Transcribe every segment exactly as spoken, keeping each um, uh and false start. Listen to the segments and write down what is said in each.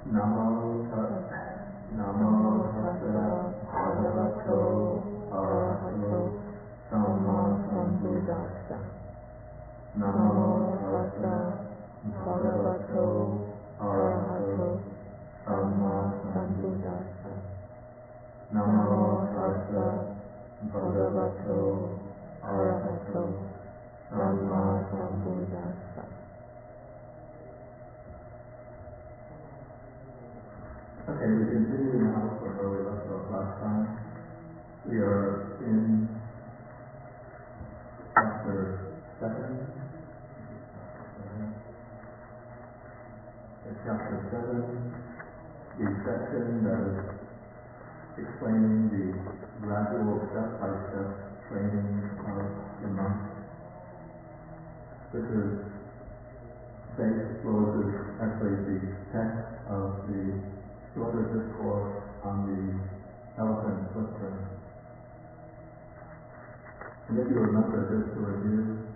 Namo tassa, Namo tassa, bhagavato arahato samma sambuddhassa. Namo tassa, bhagavato arahato samma sambuddhassa. Namo tassa, bhagavato arahato samma sambuddhassa. Okay, we continue now from where we left off last time. We are in chapter seven. In chapter seven, the section that is explaining the gradual step-by-step training of the monk. This is based, well, this is actually the text of the shorter discourse on the elephant footprint. And if you remember, just to review,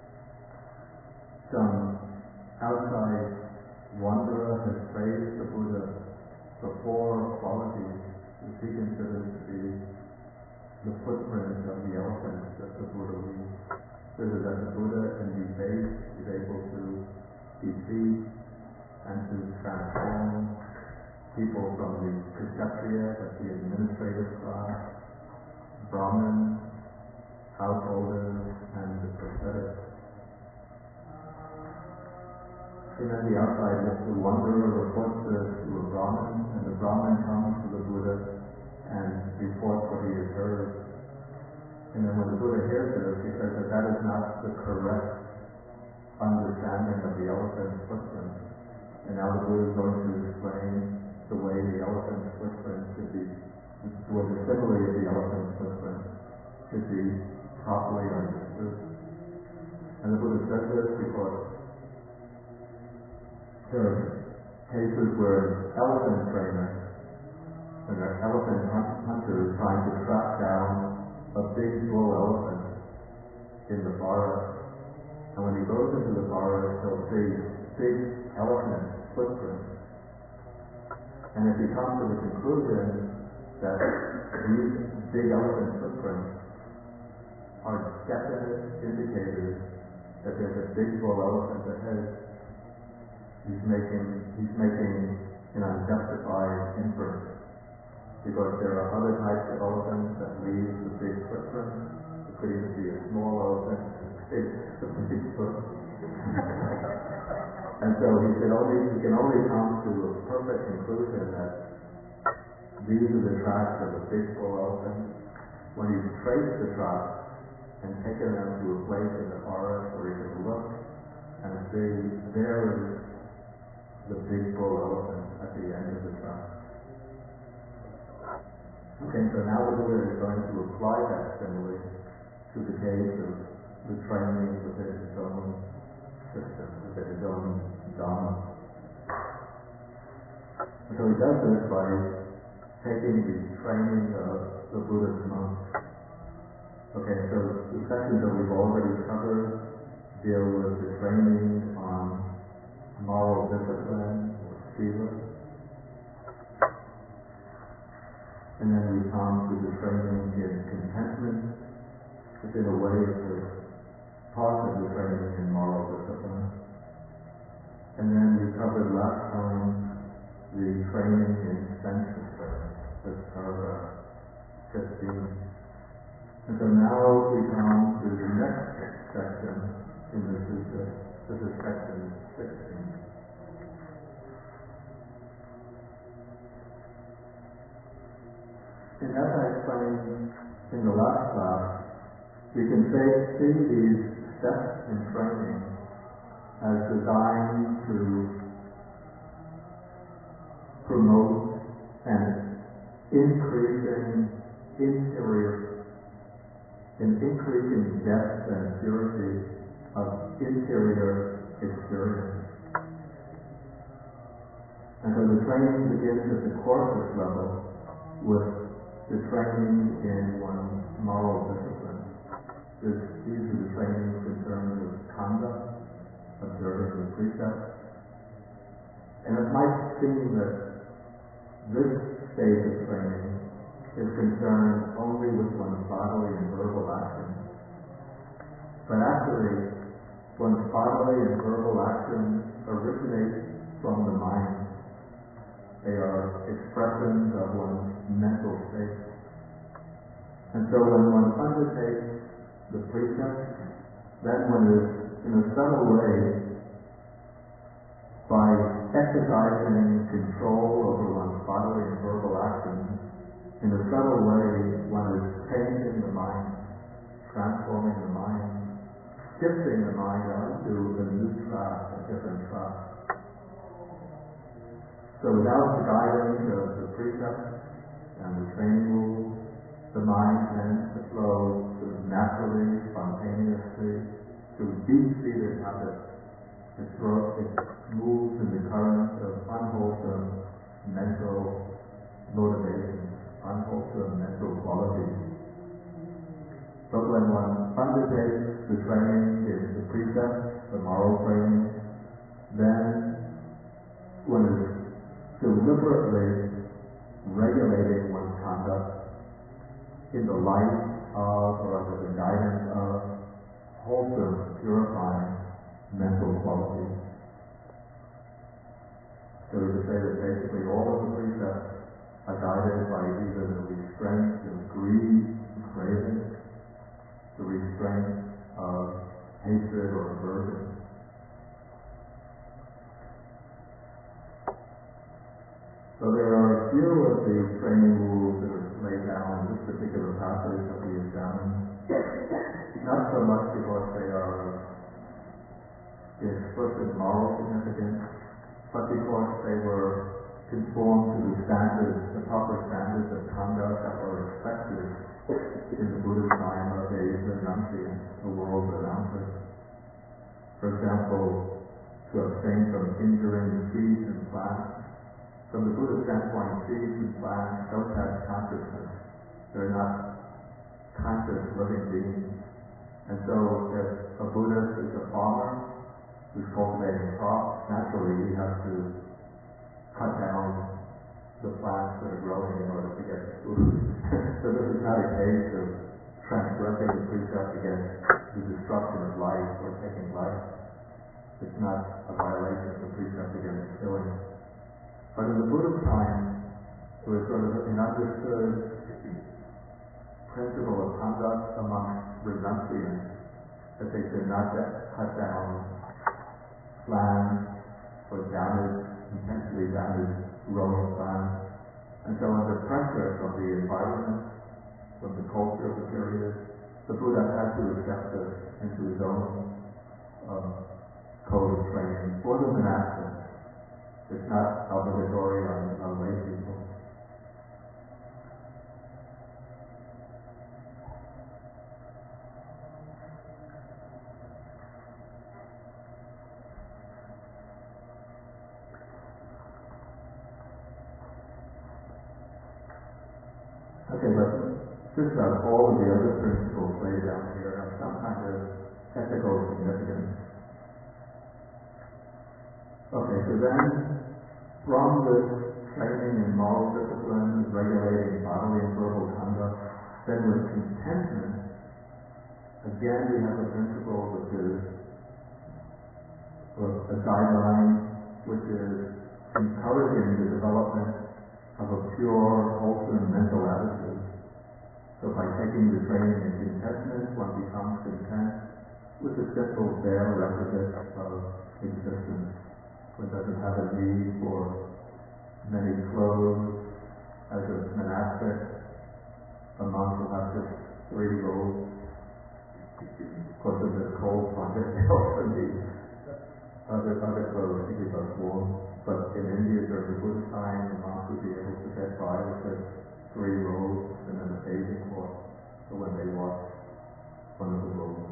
some outside wanderer had praised the Buddha for four qualities which he considers to be the footprint of the elephant that the Buddha leaves. This is that the Buddha can be based, is able to defeat and to transform people from the Kshatriya, that's the administrative class, Brahmins, householders, and the prosthetics. And then the outside, the wanderer reports this to a Brahmin, and the Brahmin comes to the Buddha and reports what he has heard. And then when the Buddha hears this, he says that that is not the correct understanding of the elephant's footprint. And now the Buddha is going to explain the way the elephant's footprint should be, the way the simile of the elephant's footprint should be properly understood. And the Buddha says this because there are cases where an elephant trainer and an elephant hunter is trying to track down a big bull elephant in the forest. And when he goes into the forest, he'll see big elephant footprints. And if you come to the conclusion that these big elephant footprints are definite indicators that there's a big bull elephant ahead, he's making he's making an unjustified inference. Because there are other types of elephants that leave the big footprint. It could even be a small elephant, it's a big foot. And so he can only he can only come to a perfect conclusion that these are the tracks of a big bull elephant when he's traced the tracks and taken them to a place in the forest where he can look and see there is the big bull elephant at the end of the track. Okay, so now the Buddha is going to apply that simile to the case of the training within his own system, within his own Dhamma. So he does this by taking the training of the Buddha's monks. Okay, so the sections that we've already covered deal with the training on moral discipline or sila. And then we come to the training in contentment, which in a way is part of the training in moral discipline. And then we covered last time the training in sense restraint, this paragraph fifteen. And so now we come to the next section in the sutta. This is section sixteen. And as I explained in the last class, we can say, see these steps in training as designed to promote an increasing interior, an increasing depth and purity of interior experience. And so the training begins at the corpus level with the training in one's moral discipline. This, these are the trainings concerned with conduct, observing the precepts. And it might seem that this stage of training is concerned only with one's bodily and verbal actions. But actually, one's bodily and verbal actions originate from the mind. They are expressions of one's mental state. And so when one undertakes the precepts, then one is, in a subtle way, by exercising control over one's bodily and verbal actions, in a subtle way, one is changing the mind, transforming the mind, shifting the mind onto a new track, a different track. So without the guidance of the precepts and the training rules, the mind tends to flow sort of naturally, spontaneously, through deep-seated habits. It, throws, it moves in the current of unwholesome mental motivation, unwholesome mental qualities. But when one undertakes the training in the precepts, the moral training, then one is deliberately regulating one's conduct in the light of, or under the guidance of, wholesome, purifying mental qualities. So we could say that basically all of the precepts are guided by either the restraint of greed and craving, the restraint of hatred or aversion. So there are a few of the training rules that are laid down in this particular passage that we examine, not so much because they are of the explicit moral significance, but because they were conformed to the standards, the proper standards of conduct that were expected in the Buddha's time of a renunciant, the world renouncer. For example, to abstain from injuring seeds and plants. From the Buddha's standpoint, seeds and plants don't have consciousness. They're not conscious living beings. And so if a Buddhist is a farmer who's cultivating crops, naturally he has to cut down the plants that are growing in order to get food. So this is not a case of transgressing the precept against the destruction of life or taking life. It's not a violation of the precept against killing. But in the Buddha's time, there was sort of an understood principle of conduct amongst renunciants that they should not cut down land or damage, intentionally damage growing plants. And so under pressure from the environment, from the culture of the period, the Buddha had to accept this into his own um, code of training for the monastics. It's not obligatory on, on lay people. Okay, but just about all of the other principles laid down here have some kind of ethical significance. Okay, so then from this training in moral discipline, regulating bodily and verbal conduct, then with contentment, again we have a principle which is a guideline which is encouraging the development of a pure, wholesome mental attitude. So by taking the training in contentment, one becomes content with the simple, bare requisites of existence. One doesn't have a need for many clothes. As a monastic, a monk will have just three robes. Of course, in this cold climate, they also need other, other clothes to keep us warm. But in India, during the Buddha time, the monks would be able to get by with just three robes and then a bathing cloth for when they wash one of the robes.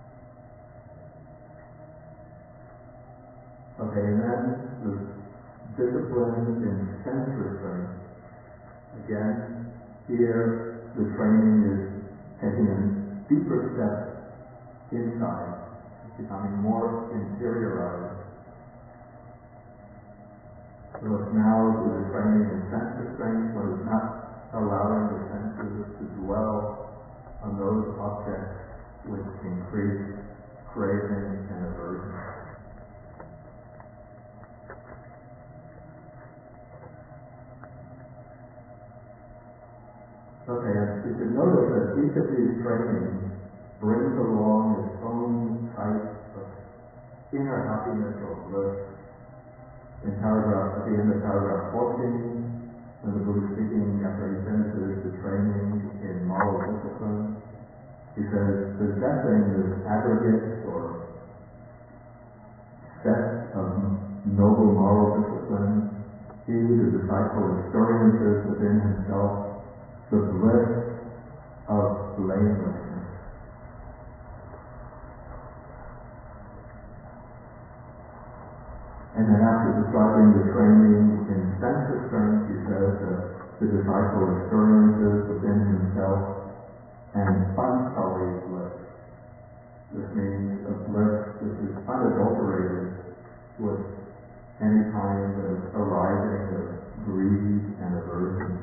Okay, and then the discipline in sense restraint. Again, here the training is taking a deeper step inside, becoming more interiorized. Look now to the training in sense restraint, one is not allowing the senses to dwell on those objects which increase craving and aversion. Okay, and you should notice that each of these trainings brings along its own type of inner happiness or bliss. In paragraph, at the end of paragraph fourteen, when the Buddha is speaking after he finishes the training in moral discipline, he says, possessing this aggregate or set of noble moral discipline, he, the disciple, experiences within himself the bliss of blamelessness. And then after describing the training in sense restraint, he says that the disciple experiences within himself an unsullied bliss. This means a bliss which is unadulterated with any kind of arising of greed and aversion.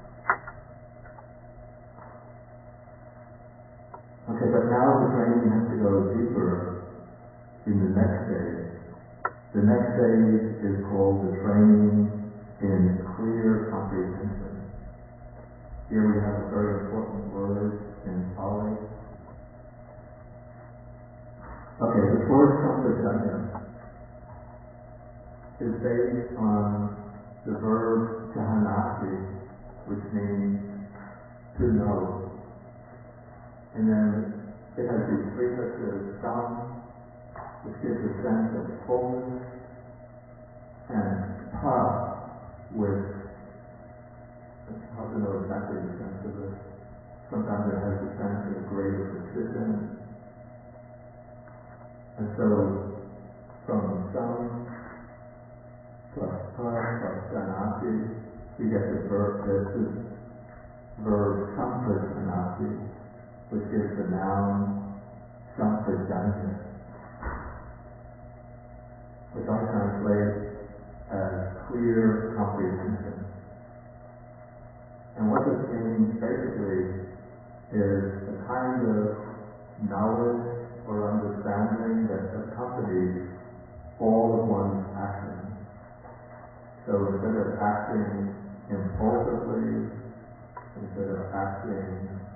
Okay, but now the training has to go deeper in the next stage. The next stage is called the training in clear comprehension. Here we have a very important word in Pali. Okay, this word sampajanya is based on the verb jahanati, which means to know. And then it has these prefixes, sam, which gives a sense of fullness, and pa, which, it's hard to know exactly the sense of this. Sometimes it has the sense of greater precision. And so, from sam plus pa plus janati, we get the verb, this verb sampajanati, which gives the noun sampajanya, which I translate as clear comprehension. And what this means basically is a kind of knowledge or understanding that accompanies all of one's actions. So instead of acting impulsively, instead of acting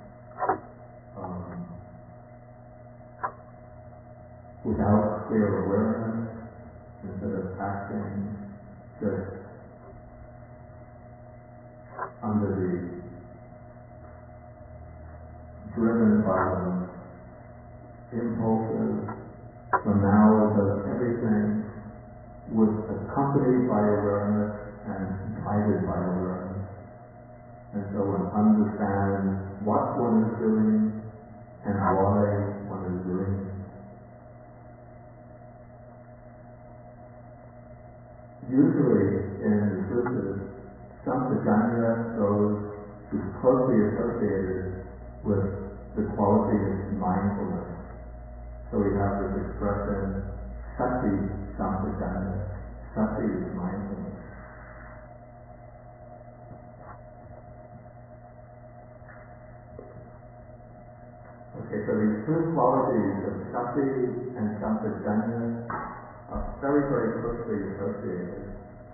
um, without clear awareness, instead of acting just under the driven by the impulses, so now does everything was accompanied by awareness and guided by awareness. And so one understands what one is doing and why one is doing it. Usually in the sutras, sampajanya goes is closely associated with the quality of mindfulness. So we have this expression, sati sampajanya. Sati is mindfulness. Okay, so these two qualities of sati and sampajanya are very, very closely associated.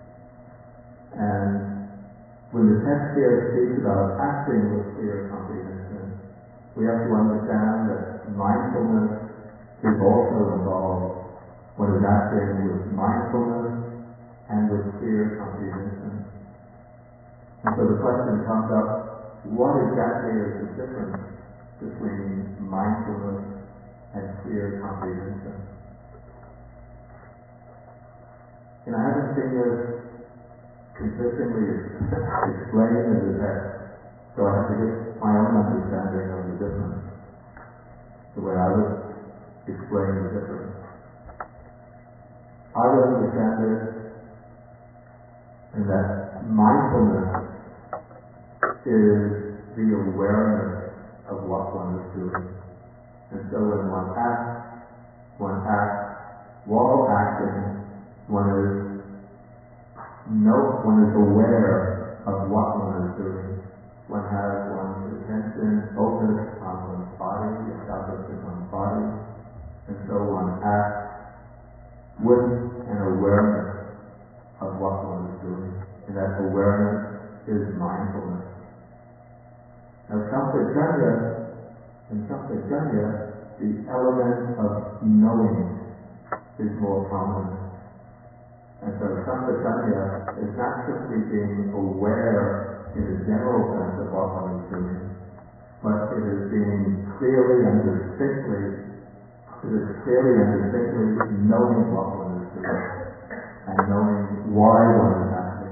And when the text here speaks about acting with clear comprehension, we have to understand that mindfulness is also involved when it's acting with mindfulness and with clear comprehension. And so the question comes up, what exactly is the difference between mindfulness and clear comprehension? And I haven't seen this consistently explained in the text, so I have to give my own understanding of the difference, the way I would explain the difference. I would understand it in that mindfulness is the awareness of what one is doing. And so when one acts, one acts while acting, one is know, one is aware of what one is doing. One has one's attention focused on one's body, established in one's body, and so one acts with an awareness of what one is doing. And that awareness is mindfulness. Now, Sampajanya, in Sampajanya, the element of knowing is more prominent. And so Sampajanya is not simply being aware in a general sense of what one is doing, but it is being clearly and distinctly, it is clearly and distinctly knowing what one is doing and knowing why one is acting.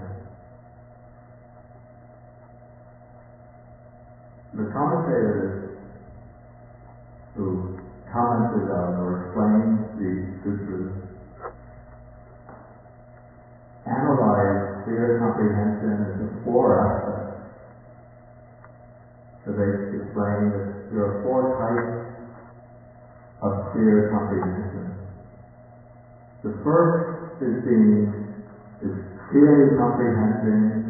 The commentators who commented on or explained the sutras analyze clear comprehension into four aspects. So they explain that there are four types of clear comprehension. The first is being is clearly comprehending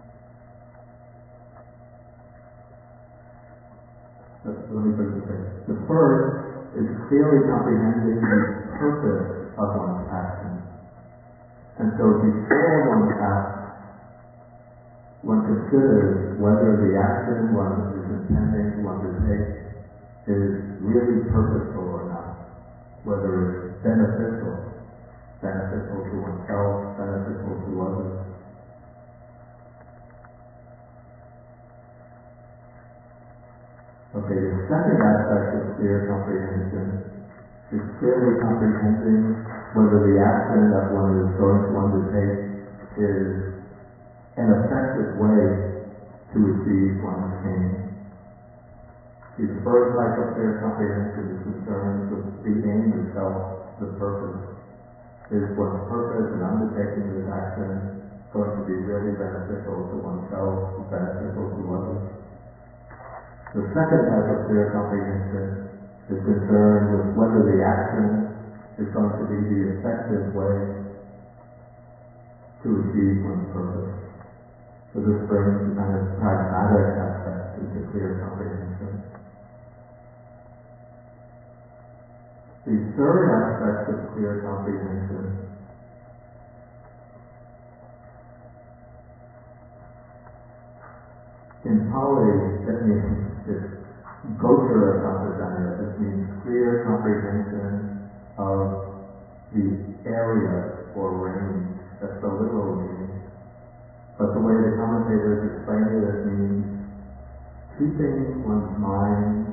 let me put it this way. The first is clearly comprehending the purpose of one's action. And so before one acts, one considers whether the action one is intending to undertake is really purposeful or not, whether it's beneficial, beneficial to oneself, beneficial to others. Okay, the second aspect of clear comprehension is clearly comprehending whether the action that one is going to undertake is an effective way to achieve one's aim. See, the first type of clear comprehension is concerned with the aim itself, the purpose. Is one's purpose in undertaking this action going to be really beneficial to oneself, beneficial to others? The second type of clear comprehension is concerned with whether the action is going to be the effective way to achieve one's purpose. So this brings the kind of pragmatic aspect into clear comprehension. The third aspect of clear comprehension in Pali, it means it's Gochara Sampajanya. It means clear comprehension of the area or range. That's the literal meaning. But the way the commentators explain it, it means keeping one's mind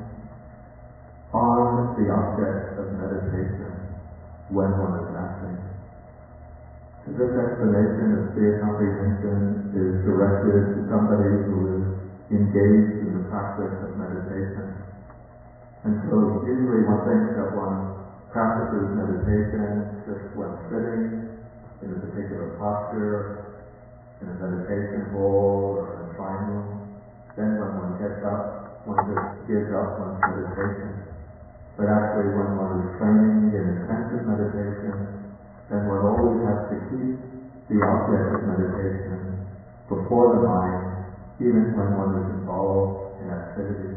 on the object of meditation when one is acting. So this explanation of clear comprehension is directed to somebody who is engaged in the practice of meditation. And so usually one thinks that one practices meditation just when sitting in a particular posture, in a meditation hall or in a shrine room. Then when one gets up, one just gives up one's meditation. But actually when one is training in intensive meditation, then one always has to keep the object of meditation before the mind, even when one is involved in activity.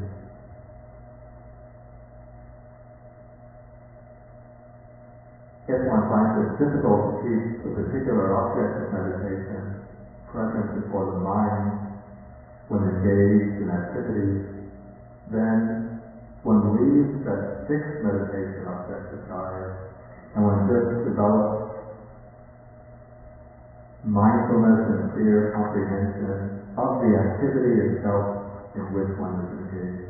If one finds it difficult to keep a particular object of meditation present before the mind when engaged in activity, then one leaves that fixed meditation object aside and one just develops mindfulness and clear comprehension of the activity itself in which one is engaged.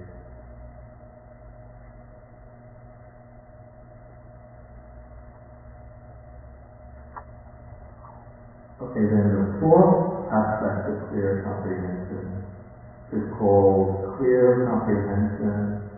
Okay, then the fourth aspect of clear comprehension is called clear comprehension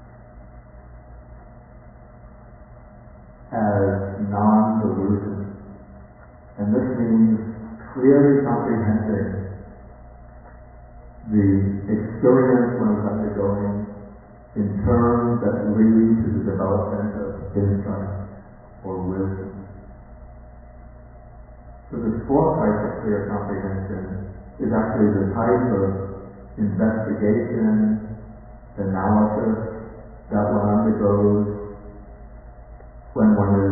as non-delusion. And this means clearly comprehending the experience one is undergoing in terms that lead to the development of insight or wisdom. So this fourth type of clear comprehension is actually the type of investigation, analysis that one undergoes when one is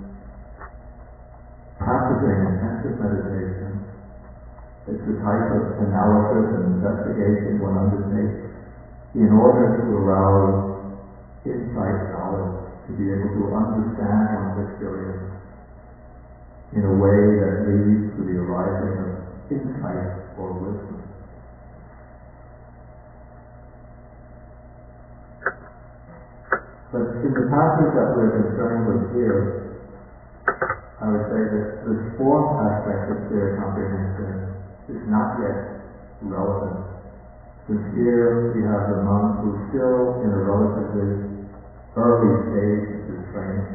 practicing intensive meditation. It's the type of analysis and investigation one undertakes in order to arouse insight knowledge, to be able to understand one's experience in a way that leads to the arising of insight or wisdom. But in the passage that we're concerned with here, I would say that this fourth aspect of clear comprehension is not yet relevant. Since here we have the monk who's still in a relatively early stage of his training.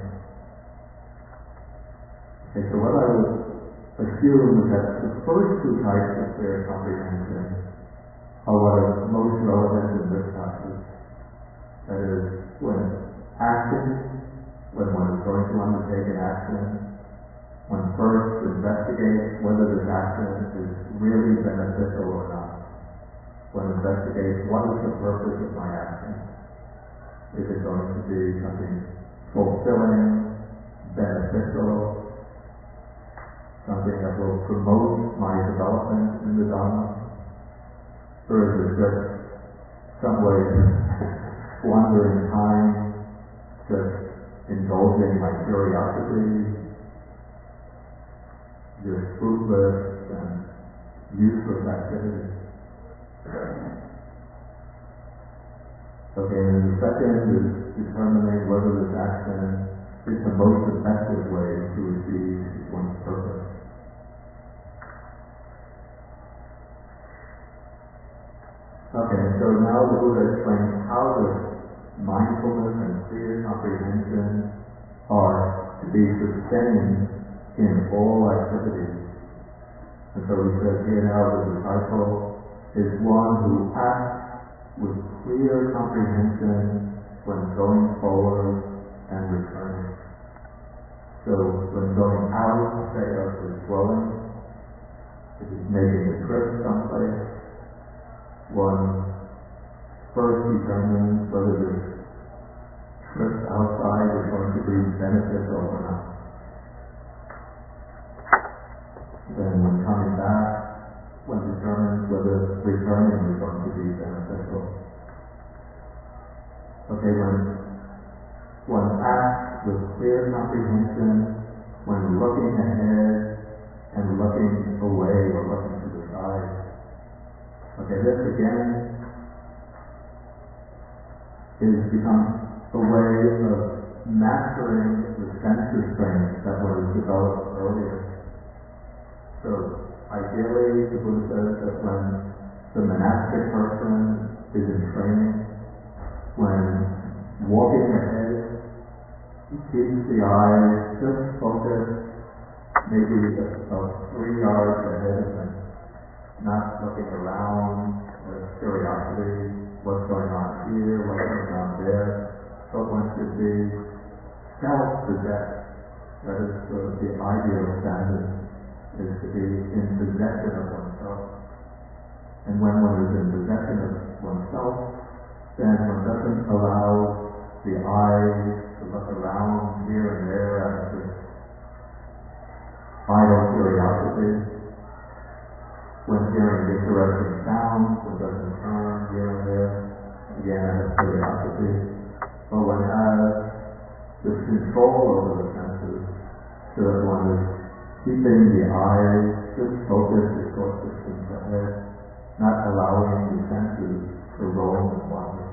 Okay, so what I would assume is that the first two types of clear comprehension are what are most relevant in this passage. That is, when action, when one is going to undertake an action, one first investigates whether this action is really beneficial or not. One investigates what is the purpose of my action. Is it going to be something fulfilling, beneficial, something that will promote my development in the Dharma? Or is it just some way of squandering time, just indulging my curiosity, just fruitless and useless activity? Okay, and the second is determining whether this action is the most effective way to achieve one's purpose. Okay, so now the Buddha explains how this mindfulness and clear comprehension are to be sustained in all activities. And so he says here now the disciple is one who acts with clear comprehension when going forward and returning. So when going out, say, of his dwelling, if he's making a trip someplace, one first determines whether this trip outside is going to be beneficial or not. Then when coming back, one determines whether returning is going to be beneficial. Okay, when one acts with clear comprehension, when looking ahead and looking away or looking to the side. Okay, this again is become a way of mastering the sense restraint that was developed earlier. So ideally, the Buddha says that when the monastic person is in training, when walking ahead, he keeps the eyes just focused, maybe about three yards ahead of him, not looking around with curiosity, what's going on here, what's going on there, but one should be self-possessed. That is sort of the ideal standard, is to be in possession of oneself. And when one is in possession of oneself, then one doesn't allow the eyes to look around here and there as with idle curiosity. When hearing interesting sounds, one doesn't turn here and there, again out of curiosity. But one has this control over the senses, so that one is keeping the eyes just focused a short distance ahead, not allowing the senses to roam and wander.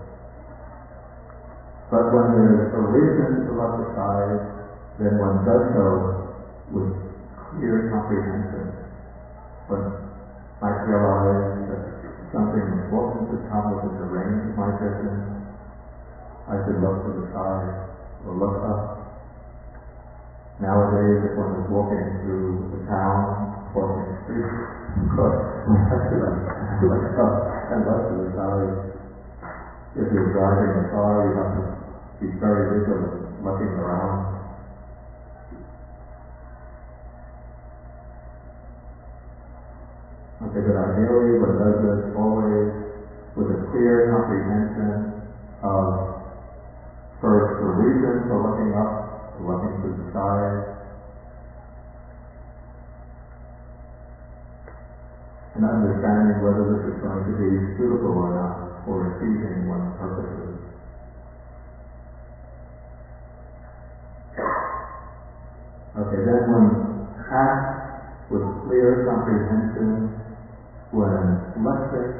But when there is a reason to look aside, then one does so with clear comprehension. One might realize that something important has come within the range of my vision. I should look to the side or look up. Nowadays, if one is walking through the town, walking the street, of course, one has to look up and look to the side. If you're driving a car, you have to be very vigilant looking around. Okay, but ideally one does this always with a clear comprehension of first the reason for looking up, for looking to the sky, and understanding whether this is going to be suitable or not for achieving one's purposes. Okay, then one acts with clear comprehension when flexing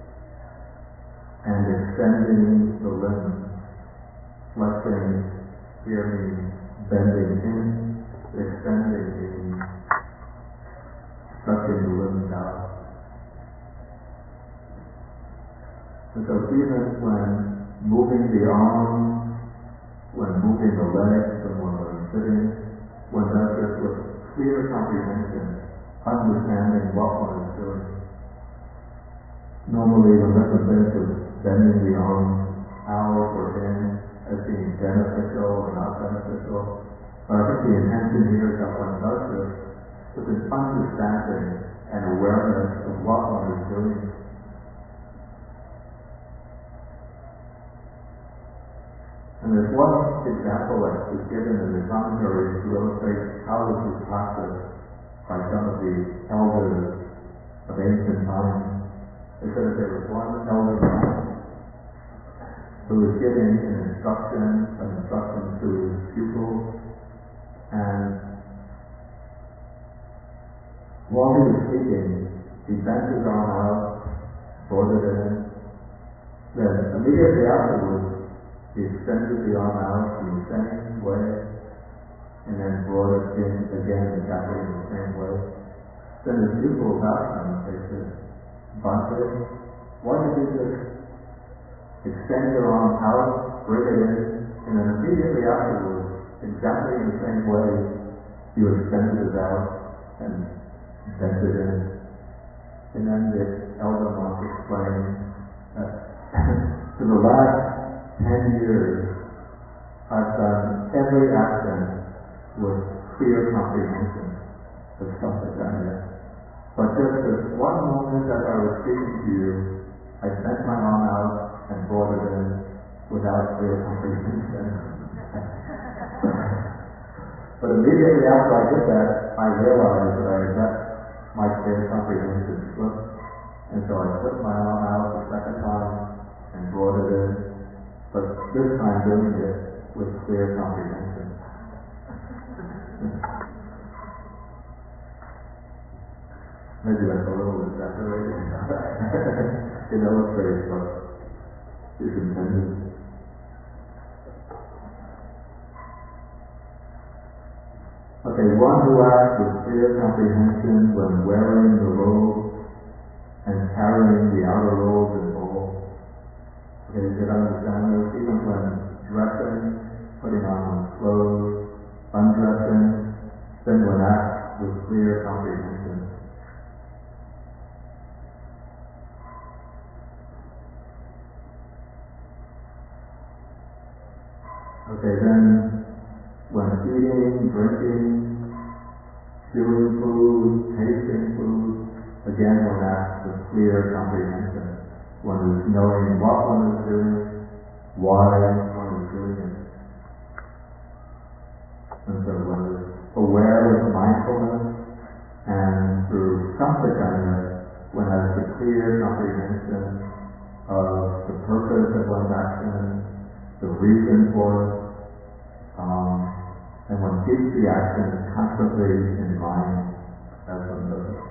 and extending the limbs. Flexing here means bending in, extending means stretching the limbs out. And so even when moving the arms, when moving the legs, and when we're sitting, one does this with clear comprehension, understanding what one is doing. Normally one doesn't think of bending the arms out or in as being beneficial or not beneficial. But I think the intention here is that one does this with an understanding and awareness of what one is doing. And there's one example that is given in the commentary to illustrate how this is practiced by some of the elders of ancient times. They said that there was one elder man who was giving an instruction, an instruction to his pupils, and while he was speaking, he bent his arm out, brought it in, then immediately afterwards, he extended the arm out in the same way, and then brought it in again exactly in the same way. Then his pupils asked him, they said, Bhante, why did you just extend your arm out, bring it in, and then immediately afterwards, exactly in the same way, you extended it out and bent it in? And then the elder monk explained that for the last ten years, I've done every action with clear comprehension of Sampajanya. But just this one moment that I was speaking to you, I bent my arm out and brought it in without clear comprehension. But immediately after I did that, I realized that I had let my clear comprehension slip. And so I put my arm out the second time and brought it in. But this time doing it with clear comprehension. Maybe that's a little exaggerated. It illustrates what is intended. Okay, one who acts with clear comprehension when wearing the robe and carrying the outer robe in full. Okay, you can understand this even when dressing, putting on clothes, undressing, then one acts with clear comprehension. Okay, then when eating, drinking, chewing food, tasting food, again one acts with clear comprehension. One is knowing what one is doing, why one is doing it. And so one is aware with mindfulness, and through Sampajanya, one has the clear comprehension of the purpose of one's action, the reason for it, um, and one keeps the action constantly in mind as one does it.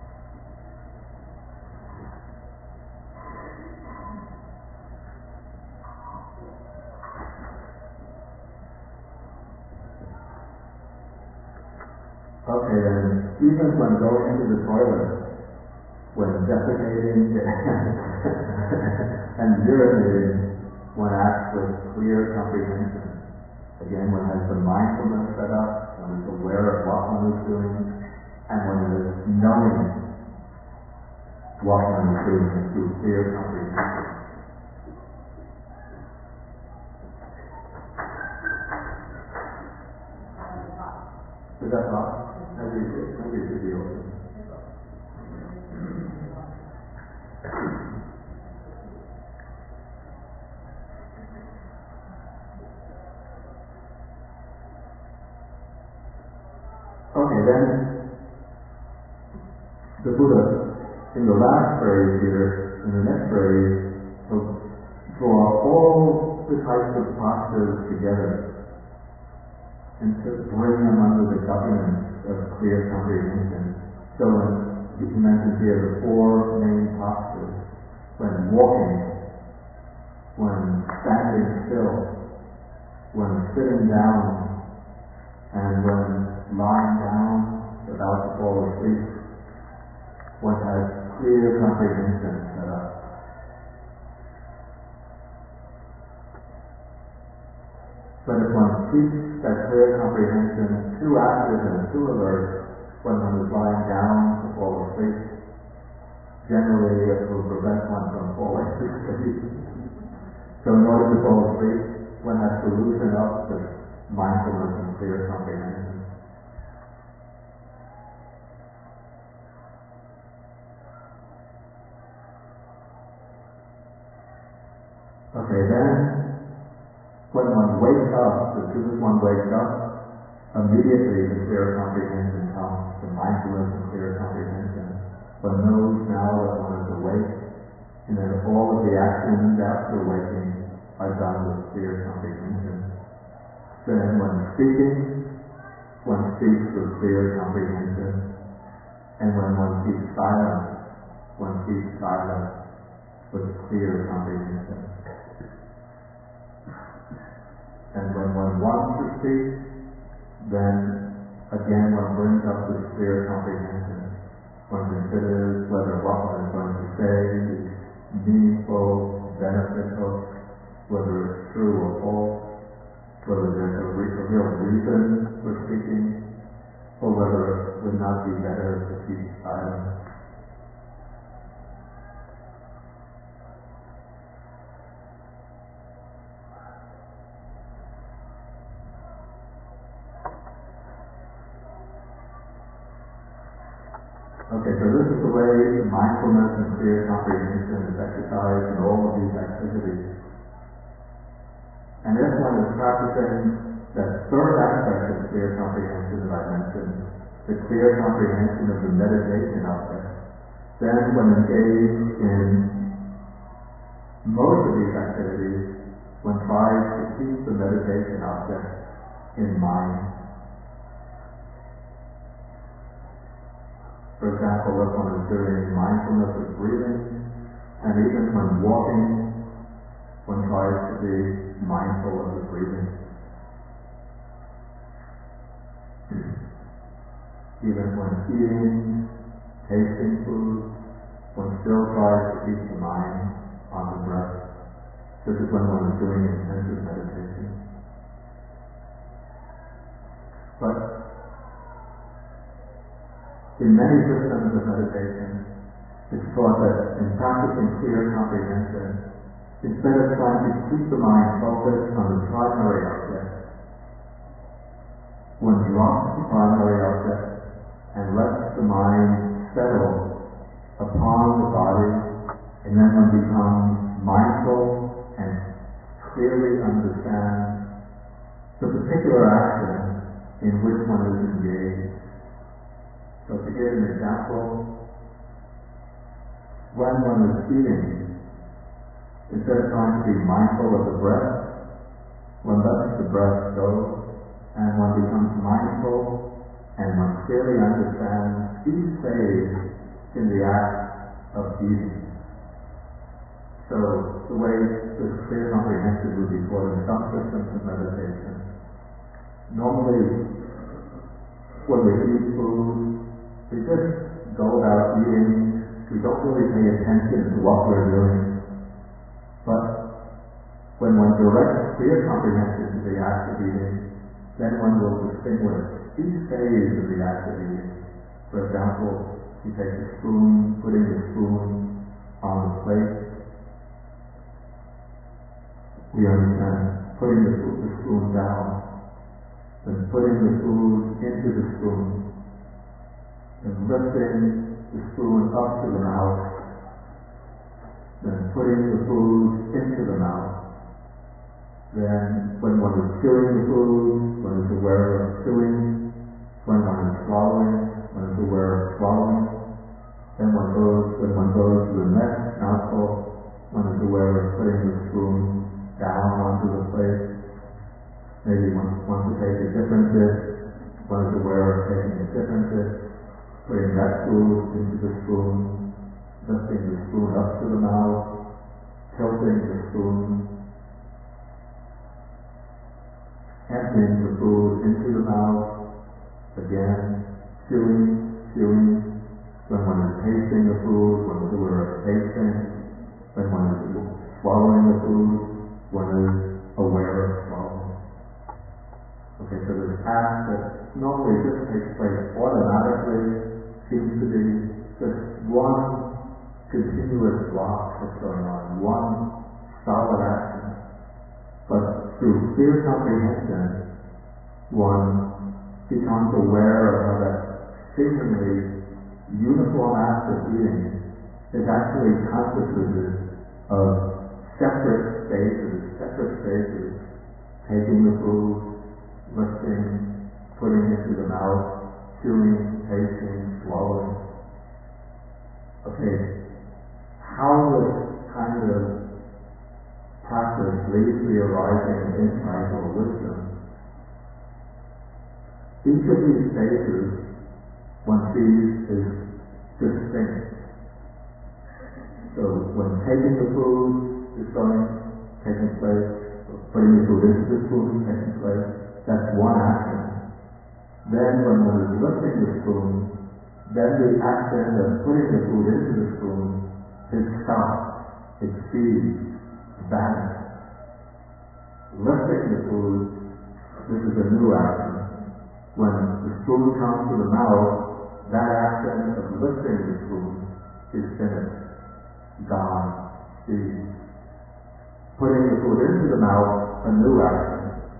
Okay, then even when going into the toilet, when defecating and urinating, one acts with clear comprehension. Again, one has the mindfulness set up, one is aware of what one is doing, and one is knowing what one is doing through clear comprehension. Is that right? Maybe it is. Maybe it should be open. then the Buddha, in the last phrase here, in the next phrase, will draw all the types of postures together and to bring them under the governance of clear comprehension. So he mentions here the four main postures: when walking, when standing still, when sitting down, and when lying down about to fall asleep. One has clear comprehension set up. But if one keeps that clear comprehension too active and too alert when one is lying down to fall asleep, generally it will prevent one from falling asleep. So in order to fall asleep, one has to loosen up this mindfulness and clear comprehension. Okay, then when one wakes up, as soon as one wakes up, immediately the clear comprehension comes, the mindfulness and clear comprehension. One knows now that one is awake, and that all of the actions after waking are done with clear comprehension. Then when speaking, one speaks with clear comprehension. And when one keeps silent, one keeps silent with clear comprehension. And when one wants to speak, then again one brings up this clear comprehension. One considers whether what one is going to say is meaningful, beneficial, whether it's true or false, whether there's a, re- a real reason for speaking, or whether it would not be better to keep silent. Okay, so this is the way mindfulness and clear comprehension is exercised in all of these activities. And if one is practicing that third aspect of clear comprehension that I mentioned, the clear comprehension of the meditation object, then when engaged in most of these activities, one tries to keep the meditation object in mind. For example, if one is doing mindfulness of breathing, and even when walking, one tries to be mindful of the breathing. Even when eating, tasting food, one still tries to keep the mind on the breath. This is when one is doing intensive meditation. But in many systems of meditation, it's taught that in practicing clear comprehension, instead of trying to keep the mind focused on the primary object, one drops the primary object and lets the mind settle upon the body, and then one becomes mindful and clearly understands the particular action in which one is engaged. So to give an example, when one is eating, instead of trying to be mindful of the breath, one lets the breath go, and one becomes mindful, and one clearly understands each phase in the act of eating. So the way this clear comprehension would be taught in some systems of meditation. Normally, when we eat food, we just go about eating. We don't really pay attention to what we're doing. But when one directs clear comprehension to the act of eating, then one will distinguish each phase of the act of eating. For example, you take a spoon, putting the spoon on the plate. We understand putting the, the spoon down, then putting the food into the spoon, and lifting the spoon up to the mouth, then putting the food into the mouth. Then when one is chewing the food, one is aware of chewing, When one is swallowing, one is aware of swallowing. Then one goes, when one goes to the next mouthful, one is aware of putting the spoon down onto the plate. Maybe one wants to take a different dish, one is aware of taking a different dish, putting that food into the spoon, lifting the spoon up to the mouth, tilting the spoon, emptying the food into the mouth, again, chewing, chewing. When one is tasting the food, one is aware of tasting. When one is swallowing the food, one is aware of swallowing. Okay, so this act that normally just takes place automatically seems to be just one continuous block that's going on, one solid action. But through clear comprehension, one becomes aware of how that seemingly uniform act of eating is actually constituted of separate stages, separate stages, taking the food, lifting, putting it into the mouth, chewing, tasting, swallowing. Okay, how this kind of practice leads to the arising of insight or wisdom. Each of these stages one sees is distinct. So when taking the food is going, taking place, or putting the food into the spoon is taking place, that's one action. Then when one is lifting the spoon, then the action of putting the food into the spoon is stopped, it ceases, vanishes. Lifting the food, this is a new action. When the spoon comes to the mouth, that action of lifting the spoon is finished, gone, ceased. Putting the food into the mouth, a new action.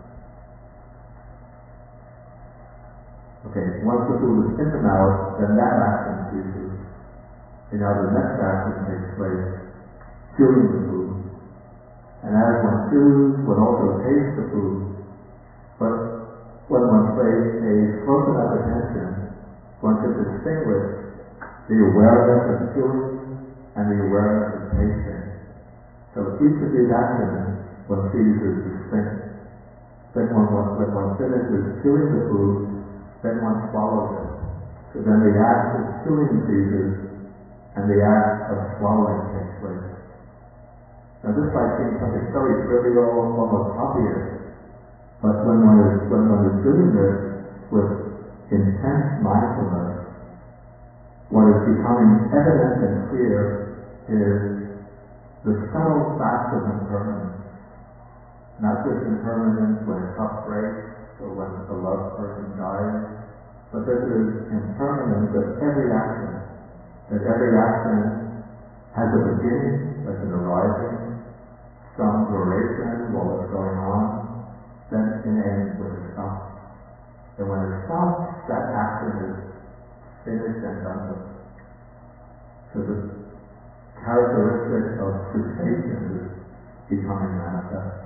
Okay, once the food is in the mouth, then that action ceases. And now the next action takes place, chewing the food. And as one chews, one also tastes the food. But when one pays a close enough attention, one can distinguish the awareness of chewing and the awareness of tasting. So each of these actions one sees as distinct. Then when one, when one finishes chewing the food, then one swallows it. So then the act of chewing ceases and the act of swallowing takes place. Now this might seem something very trivial, almost obvious, but when one is, when one is doing this with intense mindfulness, what is becoming evident and clear is the subtle fact of impermanence. Not just impermanence when a cup breaks or when a loved person dies, but this is impermanence of every action. That every action has a beginning, as an arising, some duration while it's going on, then it ends with a stop. And when it stops, that action is finished and done with. So the characteristic of cessation is becoming manifest.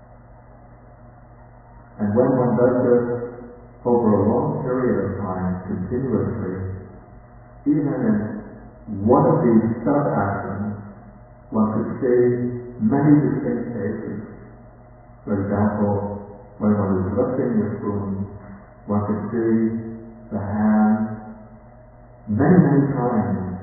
And when one does this over a long period of time, continuously, even in one of these sub-actions, one could see many distinct stages. For example, when one is lifting the spoon, one could see the hand many, many times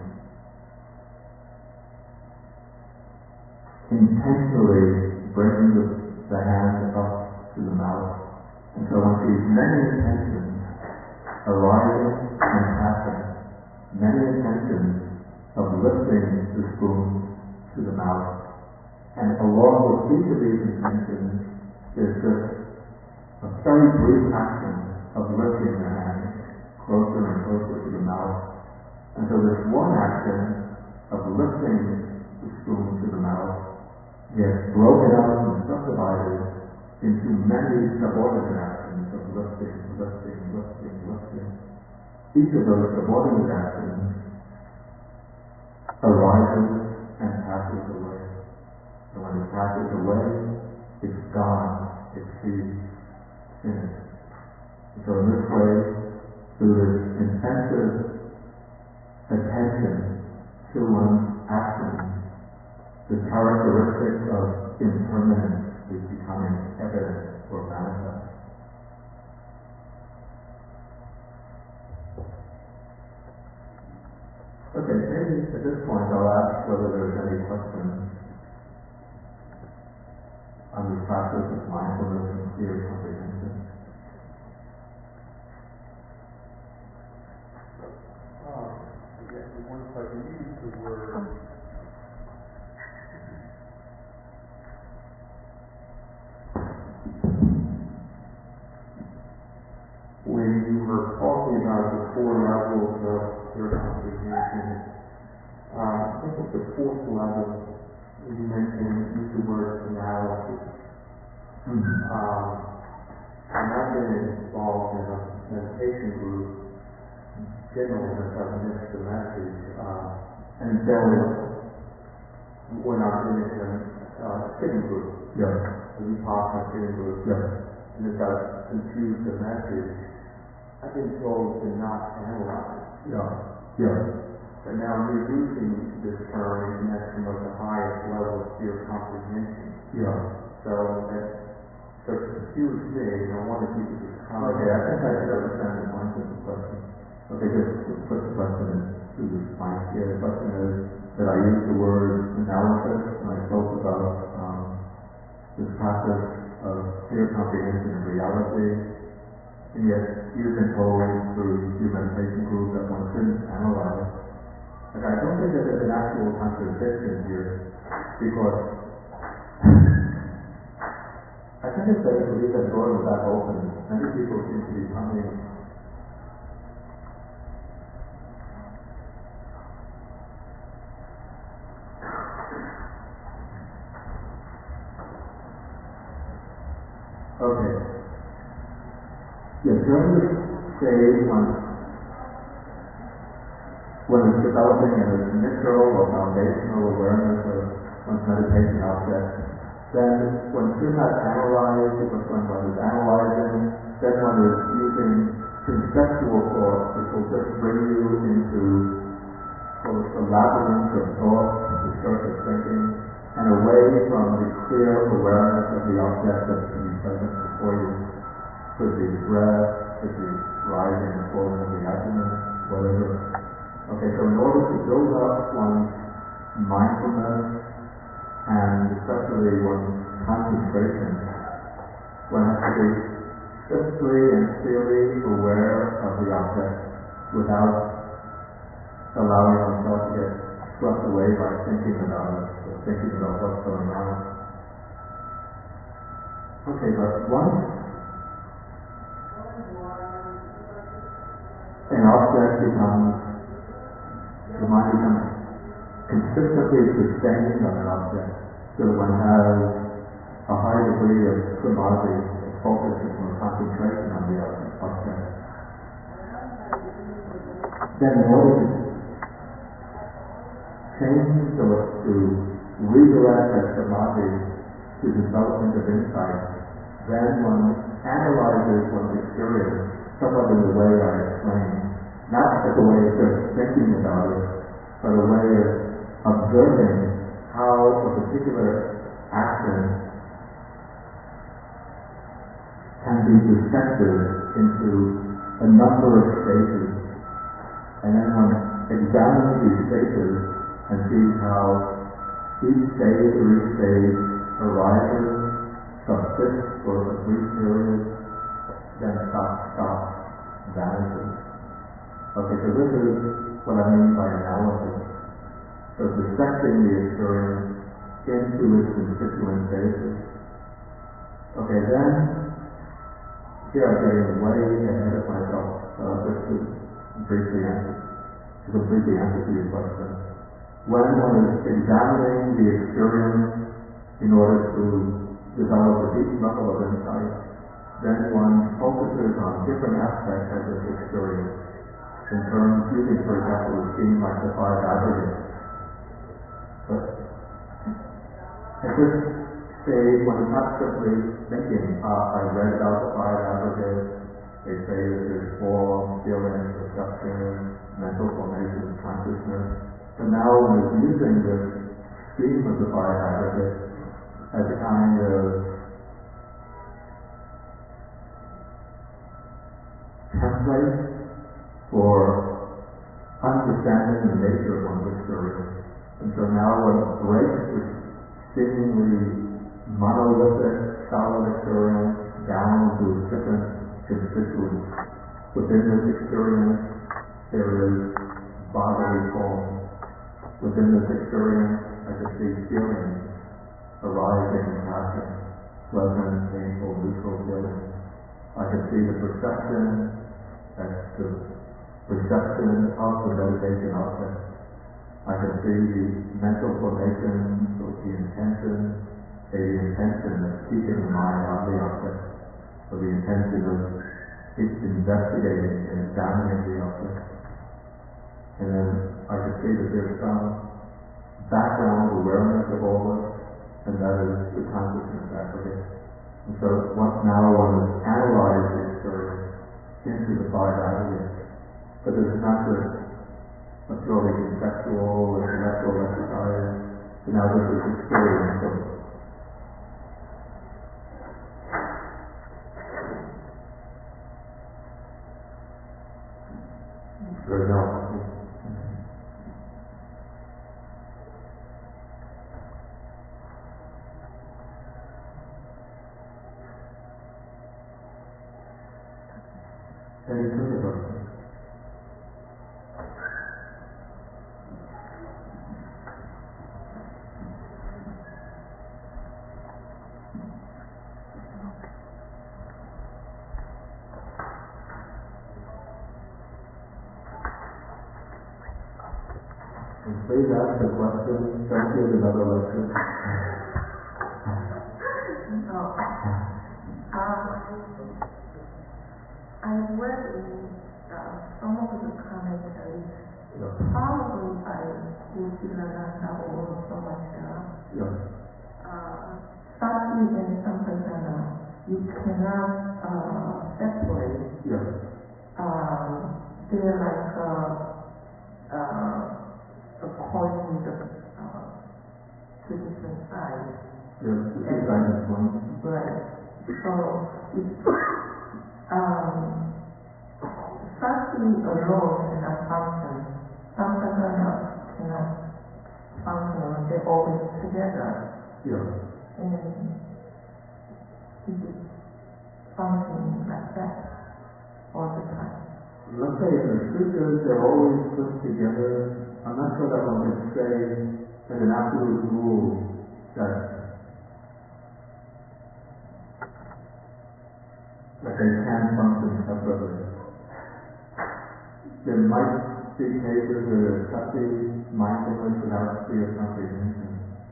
intentionally bringing the, the hand up to the mouth. And so one sees many intentions arising and passing, many intentions of lifting the spoon to the mouth. And along with each of these intentions is just a very brief action of lifting the hand closer and closer to the mouth. And so this one action of lifting the spoon to the mouth gets broken up and subdivided into many subordinate actions of lifting, lifting, lifting, lifting. Each of those subordinate actions arises and passes away. And when it passes away, it's gone, it's ceased, finished. And so in this way, through this intensive attention to one's actions, the characteristic of impermanence is becoming evident or manifest. Okay, maybe at this point I'll ask whether there's any questions on the practice of mindfulness and clear comprehension. Uh, yeah, one question. You used the word when you were talking about the four levels of your comprehension. Uh, I think at the fourth level, you mentioned used the word analysis. Mm-hmm. Um, and I've been involved in a meditation group. Generally, since I've missed the message, uh, and so when I'm in a uh, sitting group, Yes. a Vipassana sitting group, Yes. and if I've confused the message, I've been told to not analyze. Yeah. Yeah. But now you're using this term in connection with the highest level of pure comprehension. Yeah. So that so it confused me, and I wanted you to just comment. Okay, I think I should understand the point of the question. Okay, just to put the question into this point here. The question is that I used the word analysis when I spoke about um, this practice of clear comprehension of reality, and yet you've been told through your meditation group that one shouldn't analyze. Like, I don't think that there's an actual contradiction here, because I think it's better to leave that door back open. Many people seem to be coming. Okay. Yeah, during this stage when, when it's developing an initial or foundational awareness of one's meditation object, then one should not analyze, because when one is analyzing, then one is using conceptual thought, which will just bring you into sort of the labyrinth of thoughts, the surface thinking, and away from the clear awareness of the object that can be present before you. Could be the breath, could be rising and falling of the abdomen, whatever. Okay, so in order to build up one's mindfulness, and especially one's concentration, one has to be crisply and clearly aware of the object without allowing oneself to get swept away by thinking about it, or thinking about what's going on. Okay, but once an object becomes, the mind becomes consistently sustaining on an object, so that one has a high degree of samadhi, of focus and concentration on the object. Then in order to change or to redirect that samadhi to development of insight, then one analyzes one's experience somewhat in the way I explained, not as a way of just thinking about it, but a way of observing how a particular action can be dissected into a number of stages, and then one examines these stages and sees how each stage or each stage arises, subsists for a brief period, then stops, stops, vanishes. Okay, so this is what I mean by analysis. So dissecting the experience into its constituent phases. Okay, then, here I'm getting way ahead of myself, uh, just to briefly answer, to completely answer to your question. When one is examining the experience in order to develop a deep level of insight, then one focuses on different aspects of this experience, in terms, using, for example, a scheme like the five aggregates. But at this stage, one is not simply thinking, uh, I read about the five aggregates, They say that there's form, feeling, perception, mental formation, consciousness. But now one is using this stream of the five aggregates as a kind of template for understanding the nature of one's experience. And so now one breaks this seemingly monolithic, solid experience down to different constituents. Within this experience, there is bodily form. Within this experience, I can see feelings arising and passing, pleasant, painful, neutral feelings. I can see the perception, that's the perception of the meditation object. I can see the mental formation, or the intention, say the intention of keeping the mind on the object, or the intention of investigating and examining the object. And then I can see that there's some background awareness of all this, and that is the consciousness aggregate. And so what now one has analyzed the experience into the five aggregates. But this is not just a purely conceptual or intellectual exercise. So now this is experiential. Very well. Any further questions? Please ask a question. Don't give another lecture. No. Uh, I read in uh, some of the commentaries. Yeah. Probably by Yogananda or Samatha. Yeah. Uh, Sati and Sampajana, you cannot uh, separate. Yeah. Um, they're like uh, uh, according to the uh, to different sides. Yeah. This is guidance one. Right. So if um, Sati alone cannot function, Sampajana cannot function. They're always together. Yeah. And is it functioning like that all the time? Let's say the truth is they're always put together. I'm not sure that one can say as an absolute rule that that they can function separately. There might be cases where sati, mindfulness without clear comprehension.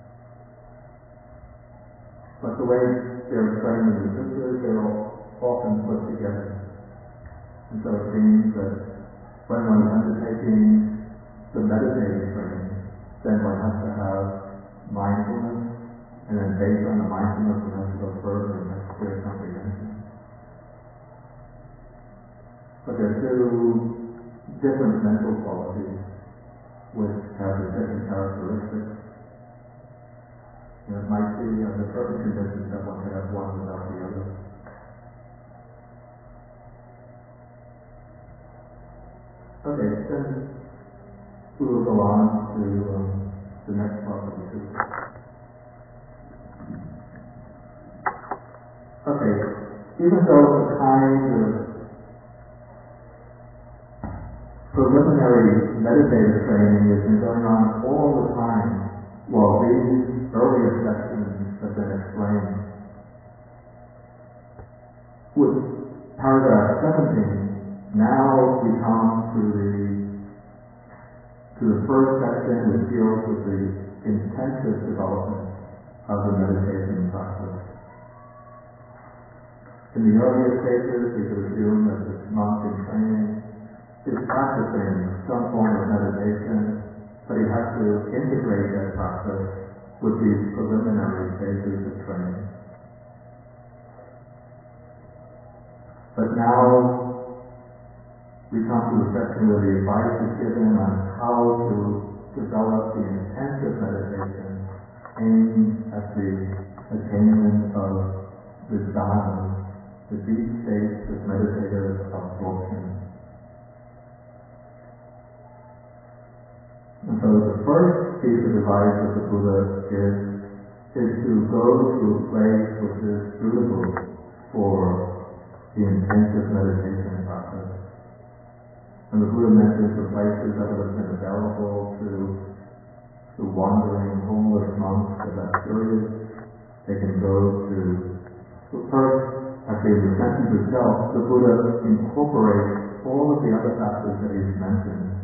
But the way they're explained in the scriptures, they're often put together. And so it means that when one is undertaking the meditative training, then one has to have mindfulness, and then based on the mindfulness, one has to go further and have clear comprehension. But there are two different mental qualities which have different characteristics. And it might be under certain conditions that one can have one without the other. Okay, then we will go on to um, the next part of the truth. Okay, even though the kind of preliminary meditative training has been going on all the time while these earlier sections have been explained, with paragraph seventeen, now we come to the to the first section which deals with the intensive development of the meditation process. In the earlier stages, we could assume that this monk in training is practicing some form of meditation, but he has to integrate that process with these preliminary stages of training. But now we come to the section where the advice is given on how to develop the intensive meditation aimed at the attainment of the jhanas, the deep states of meditative absorption. And so the first piece of advice of the Buddha is, is to go to a place which is suitable for the intensive meditation process. And the Buddha mentions the places that would have been available to, to wandering homeless monks that are curious. They can go to, so first, actually in the sentence itself, the Buddha incorporates all of the other factors that he's mentioned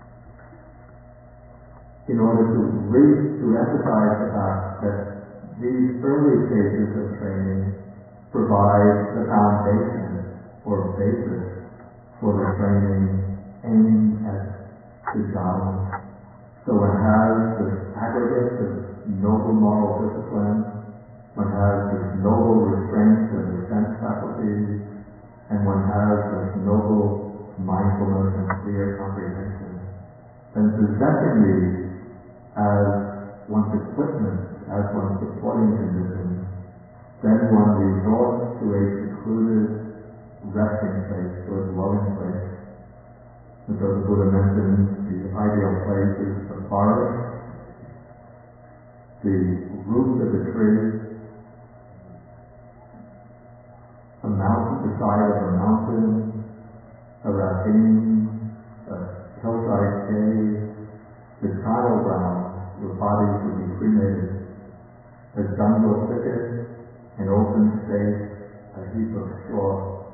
in order to re- to emphasize the fact that these early stages of training provide the foundation or basis for the training aimed at the jhanas. So one has this aggregate of noble moral discipline, one has this noble restraint of the sense faculties, and one has this noble mindfulness and clear comprehension. And possessing these as one's equipment, as one's supporting conditions, then one resorts to a secluded resting place, to a dwelling place. And so the Buddha mentions the ideal place is the forest, the roots of a tree, a mountain, the side of a mountain, a ravine, a hillside cave, the trial ground where bodies would be cremated, a jungle thicket, an open space, a heap of straw.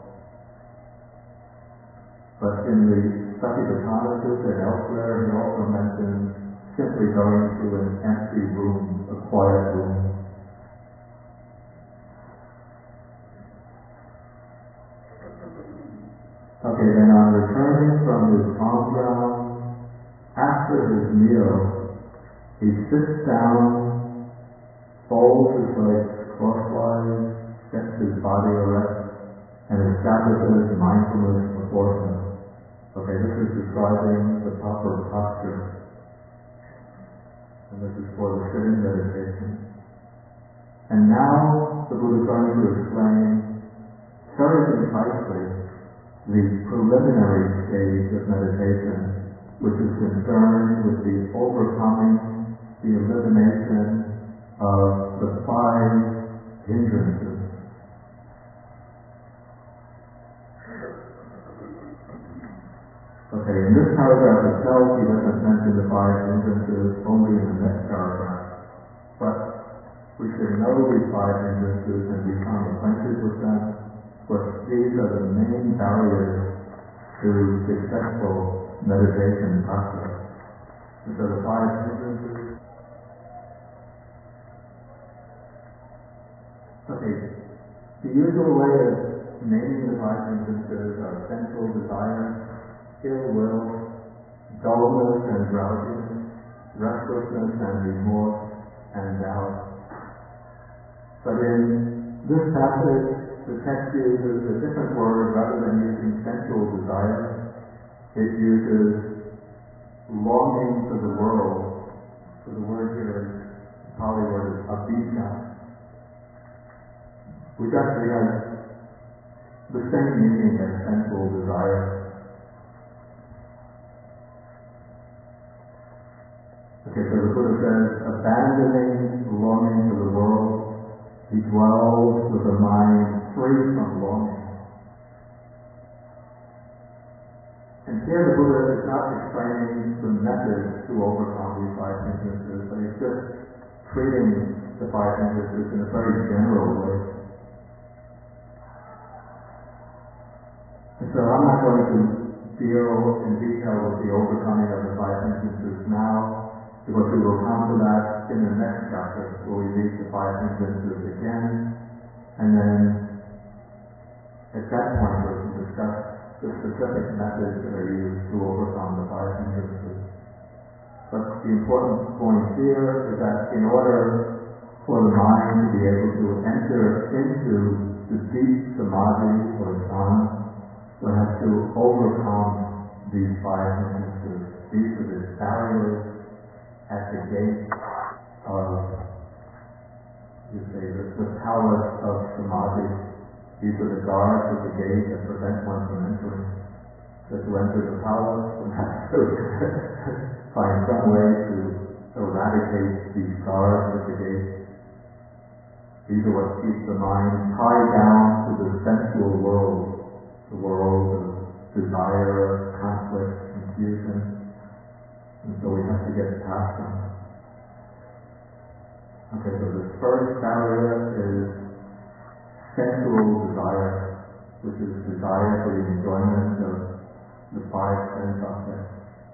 But in the Satipatthana Sutta and elsewhere, he also mentions simply going to an empty room, a quiet room. Okay, then on returning from his alms round, after his meal, he sits down, folds his legs crosswise, sets his body erect, and establishes mindfulness before him. Okay, this is describing the proper posture. And this is for the sitting meditation. And now the Buddha is going to explain very concisely the preliminary stage of meditation, which is concerned with the overcoming, the elimination of the five hindrances. Okay, in this paragraph itself, he doesn't mention the five hindrances, only in the next paragraph. But we should know these five hindrances and become acquainted with them, but these are the main barriers to successful meditation practice. And so the five hindrances. Okay, the usual way of naming the five hindrances are sensual desire, ill will, dullness and drowsiness, restlessness and remorse, and doubt. But in this passage, the text uses a different word. Rather than using sensual desire, it uses longing for the world. So the word here is, the Pali word is abhijja, which actually has the same meaning as sensual desire. Okay, so the Buddha says, abandoning longing for the world, he dwells with a mind free from longing. And here the Buddha is not explaining the method to overcome these five hindrances, but he's just treating the five hindrances in a very general way. And so I'm not going to deal in detail with the overcoming of the five hindrances now, because we will come to that in the next chapter, where we meet the five hindrances again, and then at that point we can discuss the specific methods that are used to overcome the five hindrances. But the important point here is that in order for the mind to be able to enter into the deep samadhi or jhana, one has to overcome these five hindrances. These are the barriers at the gate of, you say, the, the palace of samadhi. These are the guards at the gate that prevent one from entering. So to enter the palace, one has to find some way to eradicate these guards at the gate. These are what keep the mind tied down to the sensual world, the world of desire, conflict, confusion. And so we have to get past them. Okay, so the first barrier is sensual desire, which is desire for the enjoyment of the five sense objects.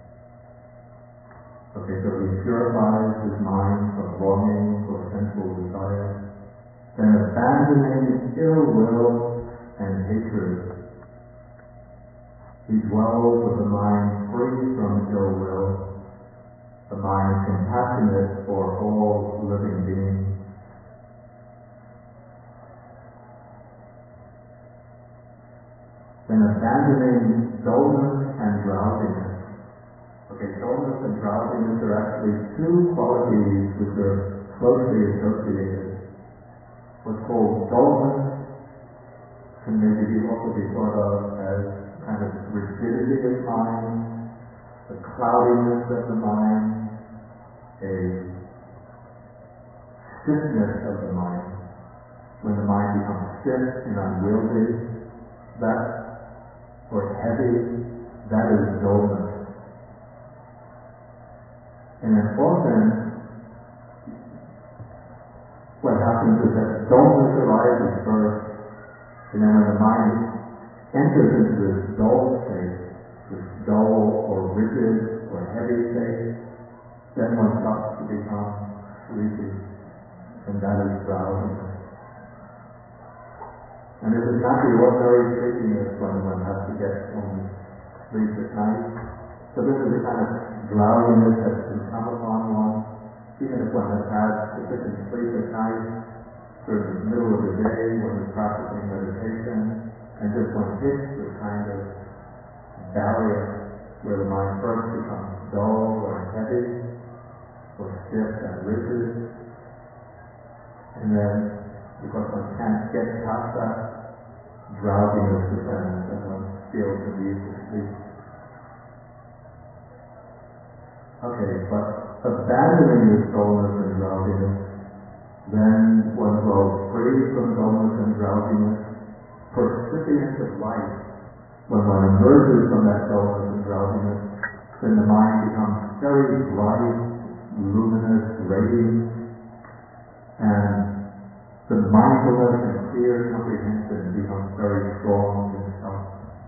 Okay, so he purifies his mind from longing for sensual desire. Then abandoning ill will and hatred, he dwells with a mind free from ill will, a mind compassionate for all living beings. Then abandoning dullness and drowsiness. Okay, dullness and drowsiness are actually two qualities which are closely associated. What's called dullness can maybe also be thought of as kind of rigidity of mind, the cloudiness of the mind, a stiffness of the mind. When the mind becomes stiff and unwieldy, that, or heavy, that is dullness. And then often, what happens is that dullness arises first, and then when the mind enters into this dull state, this dull or rigid or heavy state, then one starts to become sleepy, and that is drowsiness. And this is not the ordinary sleepiness when one has to get home sleep at night. So this is the kind of drowsiness that can come upon one, even if one has had sufficient sleep at night, during the middle of the day when we're practicing meditation, and just one hits this kind of barrier where the mind first becomes dull or heavy, or stiff and rigid, and then because one can't get past that, drowsiness descends and one feels the need to sleep. Okay, but abandoning this dullness and drowsiness, then one grows free from dullness and drowsiness, percipient of life. When one emerges from that dullness and drowsiness, then the mind becomes very bright, luminous, radiant, and the mindfulness and clear comprehension becomes very strong in itself.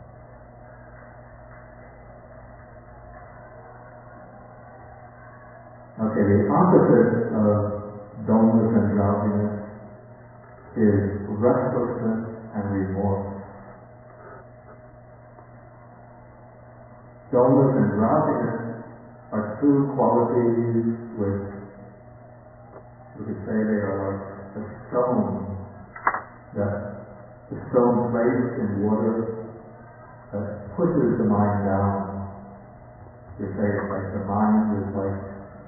Okay, the opposite of dullness and drowsiness is restlessness and remorse. Dullness and drowsiness are two qualities which we could say they are like a stone, that the stone placed in water that pushes the mind down. We say it's like the mind is like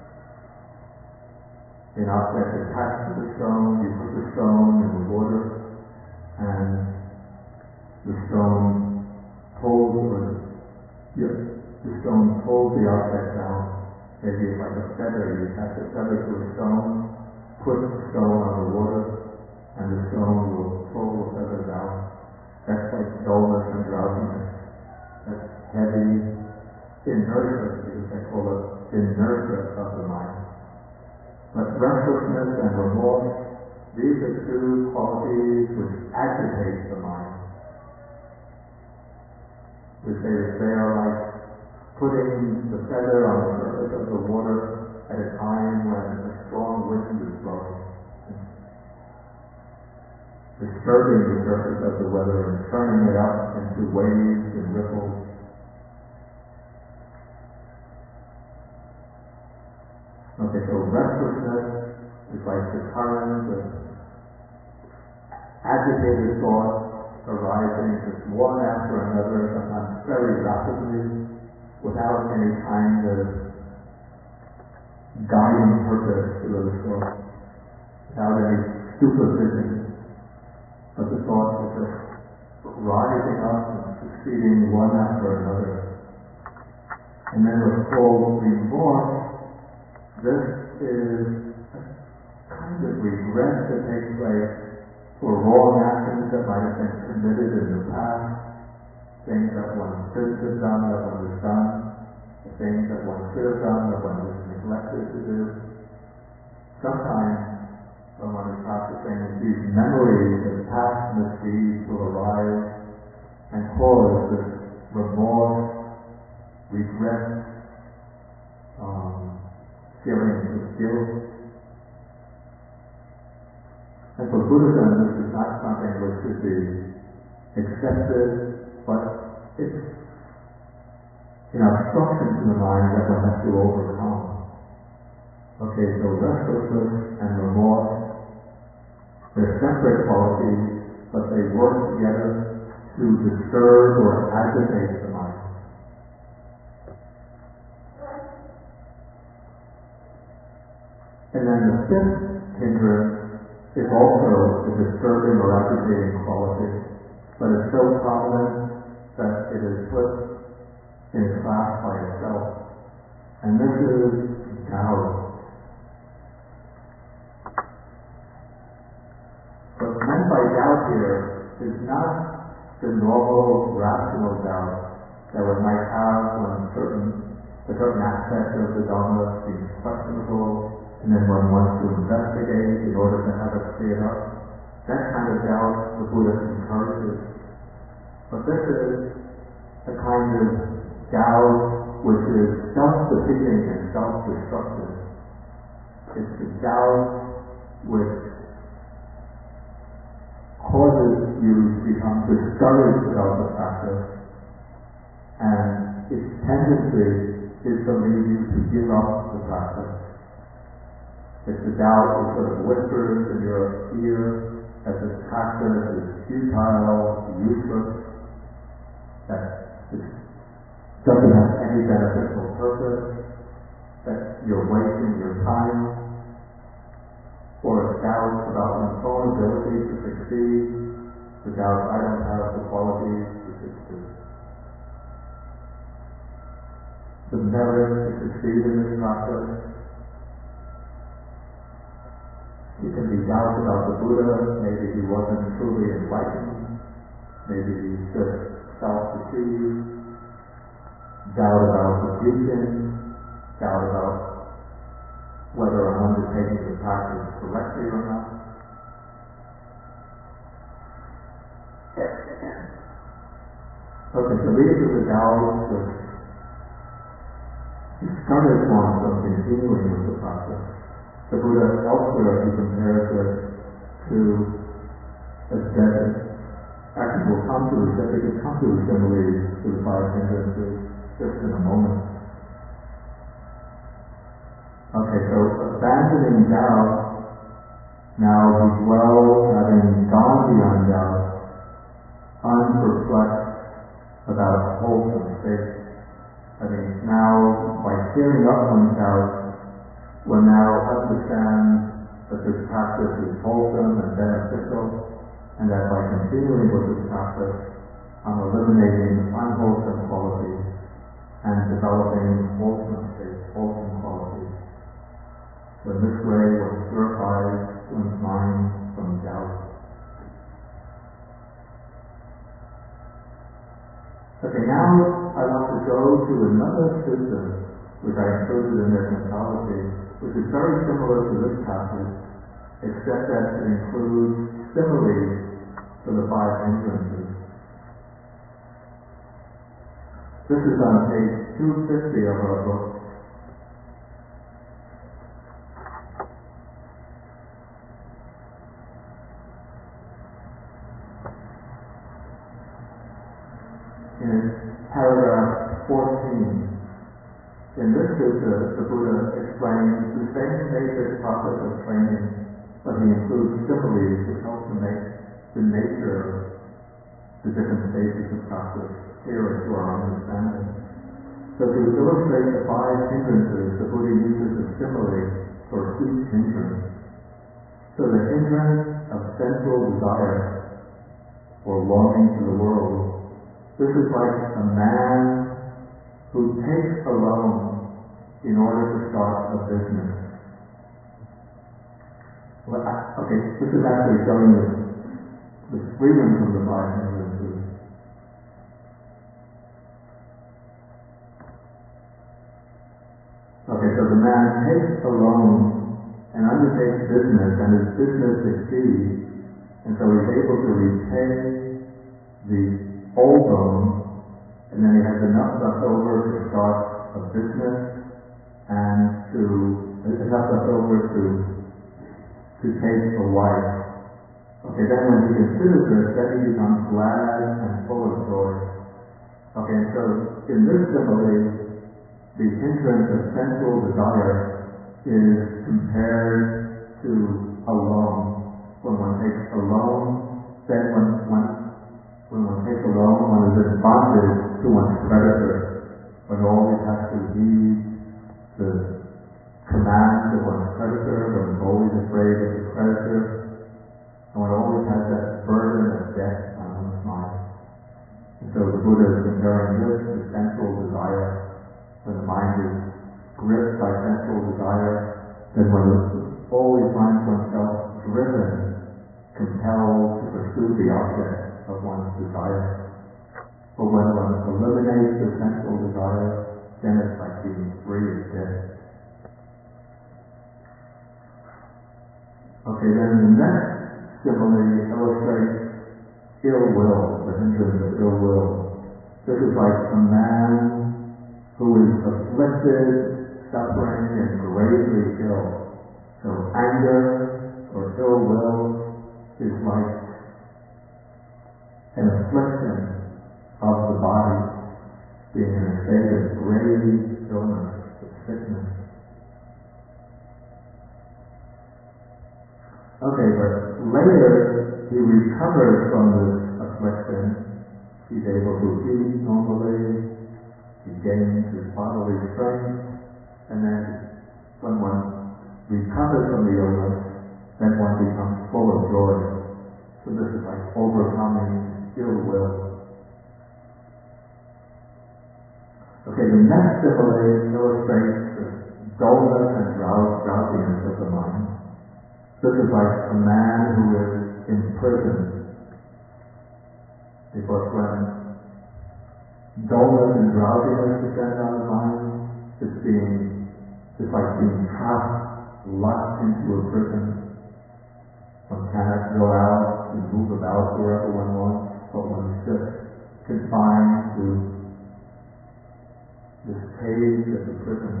an object attached to the stone. You put the stone in the water, and the stone pulls, or yeah, the stone pulls the object down. Maybe it's like a feather. You attach a feather to a stone, put the stone on the water, and the stone will pull the feather down. That's like dullness and drowsiness. That's heavy inertia, because they call it inertia of the mind. But restlessness and remorse, these are two qualities which agitate the mind. We say that they are like putting the feather on the surface of the water at a time when a strong wind is blowing, disturbing the surface of the weather and turning it up into waves and ripples. Okay, so restlessness is like the current of agitated thoughts arising just one after another, sometimes very rapidly, without any kind of guiding purpose to those thoughts, without any supervision, but the thoughts are just rising up and succeeding one after another. And then with full remorse, this is a kind of regret that takes place for wrong actions that might have been committed in the past, things that one should have done that one has done, the things that one should have done that one was neglected to do. Sometimes when one is practicing, these memories of past misdeeds will arise and cause this remorse, regret, um, feelings of guilt. And for Buddhism, this is not something which should be accepted, but it's an obstruction to the mind that one has to overcome. Okay, so restlessness and remorse, they're separate qualities, but they work together to disturb or agitate the mind. And then the fifth hindrance is also a disturbing or agitating quality, but it's so prominent that it is put in a class by itself. And this is doubt. What's meant by doubt here is not the normal rational doubt that one might have when certain, a certain aspect of the Dhamma seems questionable, and then one wants to investigate in order to have it cleared up. That kind of doubt the Buddha encourages. But this is a kind of doubt which is self-defeating and self-destructive. It's a doubt which causes you to become discouraged about the practice, and its tendency is to lead you to give up the practice. It's a doubt that sort of whispers in your ear that this practice is futile, useless, that it doesn't have any beneficial purpose, that you're wasting your time, or a doubt about one's own ability to succeed, the doubt I don't have the qualities to succeed. The merit to succeed in this practice. You can be doubts about the Buddha, maybe he wasn't truly enlightened, maybe he's just self-deceived, doubt about the teaching, doubt about whether I'm undertaking the practice correctly or not. Okay, so these are the doubts which discourage one from continuing with the practice. The Buddha elsewhere he compares it to a desert. Actually, we'll come to the we can come to the similes to the five hindrances just in a moment. Okay, so abandoning doubt, now we dwell, having gone beyond doubt, unperplexed about wholesome state. I mean, now by clearing up one's doubt, one now understands that this practice is wholesome and beneficial, and that by continuing with this practice, I'm eliminating unwholesome qualities and developing wholesome states, wholesome qualities. So in this way, one purifies one's mind from doubt. Okay, now I want to go to another sutta which I included in their mythology, which is very similar to this passage, except that it includes similes for the five hindrances. This is on page two fifty of our book. In paragraph fourteen, in this sutta, the Buddha explains the same basic process of training, but he includes similes to help to make the nature of the different stages of practice clearer to our understanding. So to illustrate the five hindrances, the Buddha uses a simile for each hindrance. So the hindrance of sensual desire or longing for the world, this is like a man who takes a loan in order to start a business. Well, okay, this is actually showing the, the freedom from the five hindrances. Okay, so the man takes a loan and undertakes business, and his business succeeds, and so he's able to repay the old loan, and then he has enough left over to start a business and to enough left over to to take a wife. Okay, then when he considers this, then he becomes glad and full of joy. Okay, so in this simile, the hindrance of sensual desire is compared to a loan. When one takes a loan, then when one, when one takes a loan, one is in bondage to one's creditor. One always has to heed the commands of one's creditor, one is always afraid of the creditor, and one always has that burden of debt on one's mind. And so the Buddha is comparing this to sensual desire. When the mind is gripped by sensual desire, then one always finds oneself driven, compelled to pursue the object of one's desire. But when one eliminates the sensual desire, then it's like being free of debt. Okay, then the next simile illustrates ill will, the hindrance of ill will. This is like a man who is afflicted, suffering, and gravely ill. So anger or ill will is like an affliction of the body, being in a state of grave illness, of sickness. Okay, but later he recovers from this affliction. He's able to eat normally. He gains his bodily strength, and then when one recovers from the illness, then one becomes full of joy. So this is like overcoming ill will. Okay, the next simile illustrates the dullness and drowsiness of the mind. This is like a man who is imprisoned, because when dullness and drowsiness descend on the mind, it's being, it's like being trapped, locked into a prison. One cannot go out and move about wherever one wants, but one is just confined to this cage of the prison.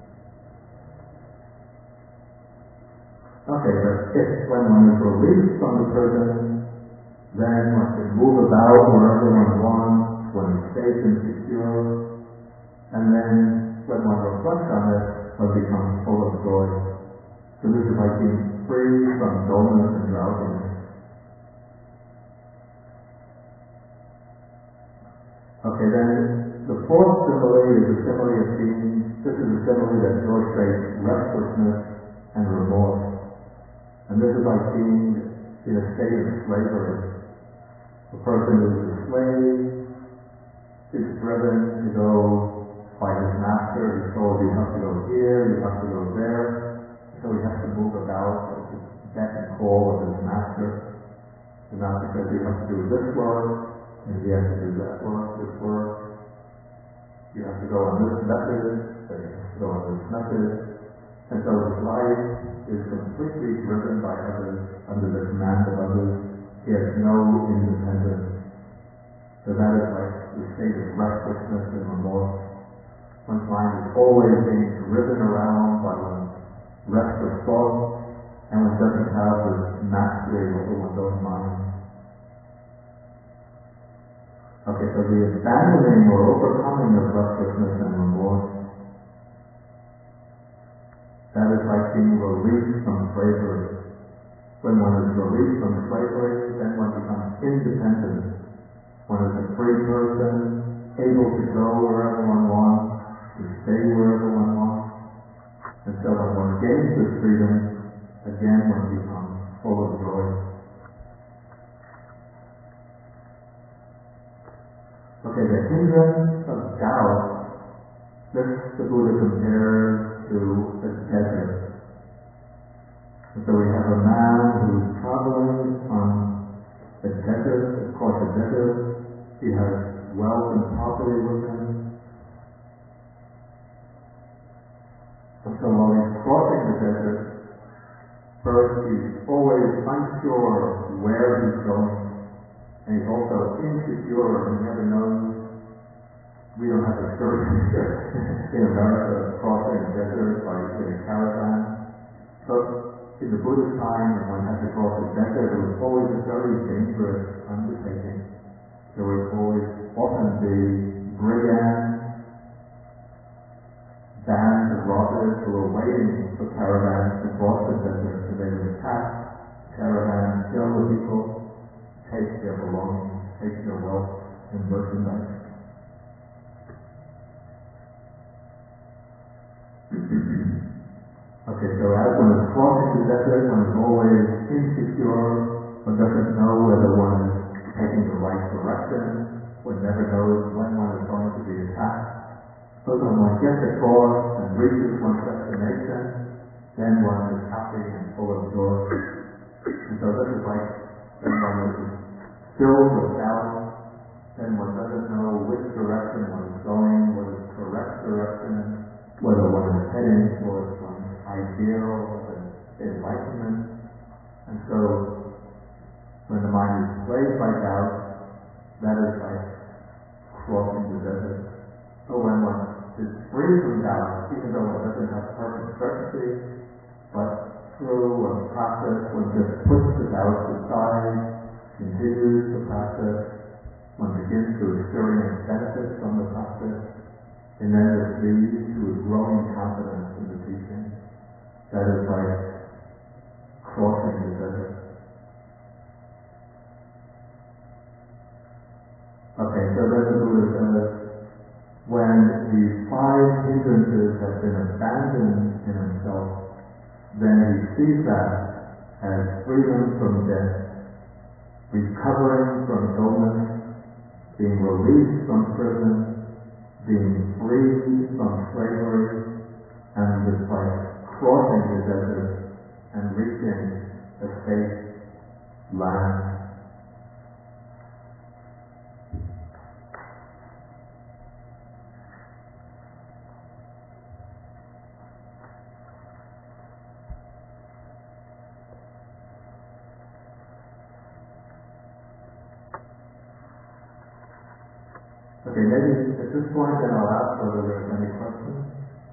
Okay, but if when one is released from the prison, then one can move about wherever one wants, when it's safe and secure, and then when one reflects on it, one becomes full of joy. So this is like being free from dullness and drowsiness. Okay, then the fourth simile is a simile of being, this is a simile that illustrates restlessness and remorse. And this is like being in a state of slavery. The person who is a slave is driven to go by his master. He's told you have to go here, you have to go there. So he has to move about at the beck and call of his master. The master says you have to do this work, and he has to do that work, this work. You have to go on this method, and you have to go on this method. And so his life is completely driven by others, under the command of others. He has no independence. So that is like the state of restlessness and remorse. One's mind is always being driven around by one's restless thoughts, and one doesn't have this mastery over one's own mind. Okay, so the abandoning or overcoming of restlessness and remorse, that is like being released from slavery. When one is released from slavery, then one becomes independent. One is a free person, able to go wherever one wants, to stay wherever one wants. And so when one gains this freedom, again one becomes full of joy. Okay, the hindrance of doubt, this the Buddha compares to a desert. And so we have a man who's traveling on a desert, across a desert. He has wealth and property with him. And so while he's crossing the desert, first he's always unsure where he's going. And he's also insecure. He never knows. We don't have experience in America crossing a desert by in a caravan. But in the Buddhist time, when one had to cross a desert, it was always a very dangerous undertaking. There would always often be brigands, bands of robbers who were waiting for caravans to cross the desert, so they would attack caravans, kill the people, take their belongings, take their wealth and merchandise. Okay, so as one is crossing the desert, one is always insecure, one doesn't know whether one is taking the right direction, one never knows when one is going to be attacked. But when one gets across and reaches one's destination, then one is happy and full of joy. And so this is like when one is filled with doubt, then one doesn't know which direction one is going, what is the correct direction, whether one is heading towards one's ideal of enlightenment. And so when the mind is plagued by doubt, that is like crossing the desert. But when one is free from doubt, even though one doesn't have perfect certainty, but through one practice, one just puts the doubt aside, continues to practice, one begins to experience benefits from the practice, and then this leads to a growing confidence in the teaching. That is like crossing the desert. Okay, so then the Buddha says, when these five hindrances have been abandoned in himself, then he sees that as freedom from death, recovering from illness, being released from prison, being free from slavery, and just like crossing the desert and reaching a safe land. Okay, maybe at this point then I'll ask whether there's any questions.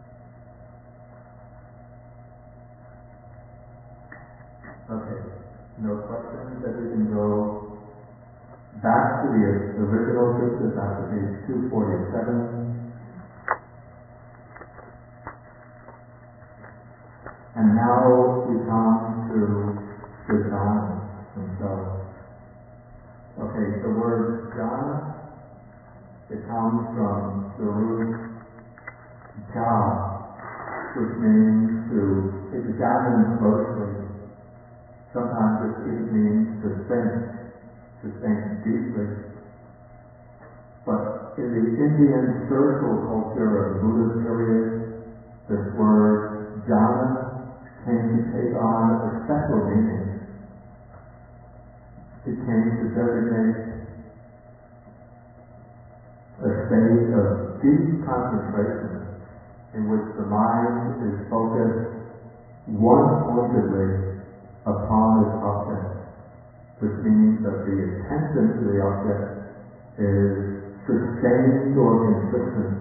Okay, no questions, then we can go back to the original sutras after page two forty-seven. And now we come to the jhanas themselves. Okay, the word jhana, it comes from the root ja, which means to examine closely. Sometimes it even means to think, to think deeply. But in the Indian spiritual culture of the Buddha's period, this word jhana came to take on a special meaning. It came to designate a state of deep concentration in which the mind is focused one-pointedly upon its object, which means that the attention to the object is sustained or consistent.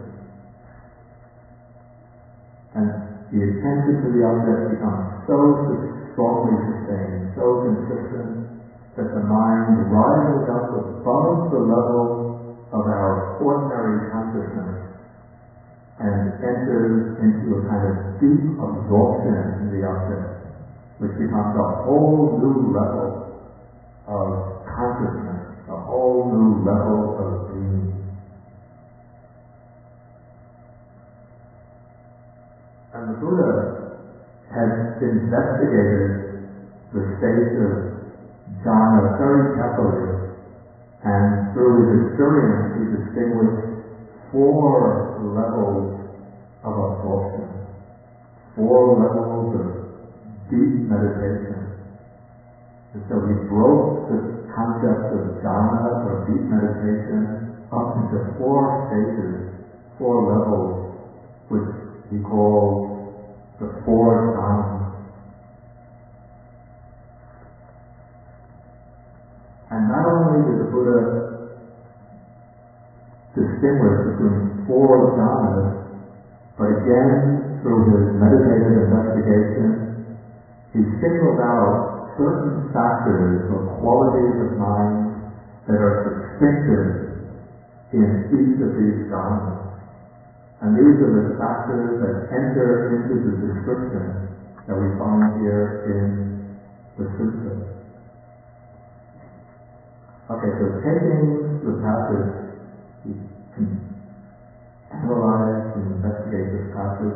And the attention to the object becomes so strongly sustained, so consistent, that the mind rises up above the level of our ordinary consciousness and enters into a kind of deep absorption in the object, which becomes a whole new level of consciousness, a whole new level of being. Buddha had investigated the state of jhana very carefully, and through his experience he distinguished four levels of absorption, four levels of deep meditation. And so he broke the concept of jhana or deep meditation up into four stages, four levels, which he called the four jhanas. And not only did the Buddha distinguish between four jhanas, but again, through his meditative investigation, he singled out certain factors or qualities of mind that are distinctive in each of these jhanas. And these are the factors that enter into the description that we find here in the sutta. Okay, so taking the passage, you can analyze and investigate this passage.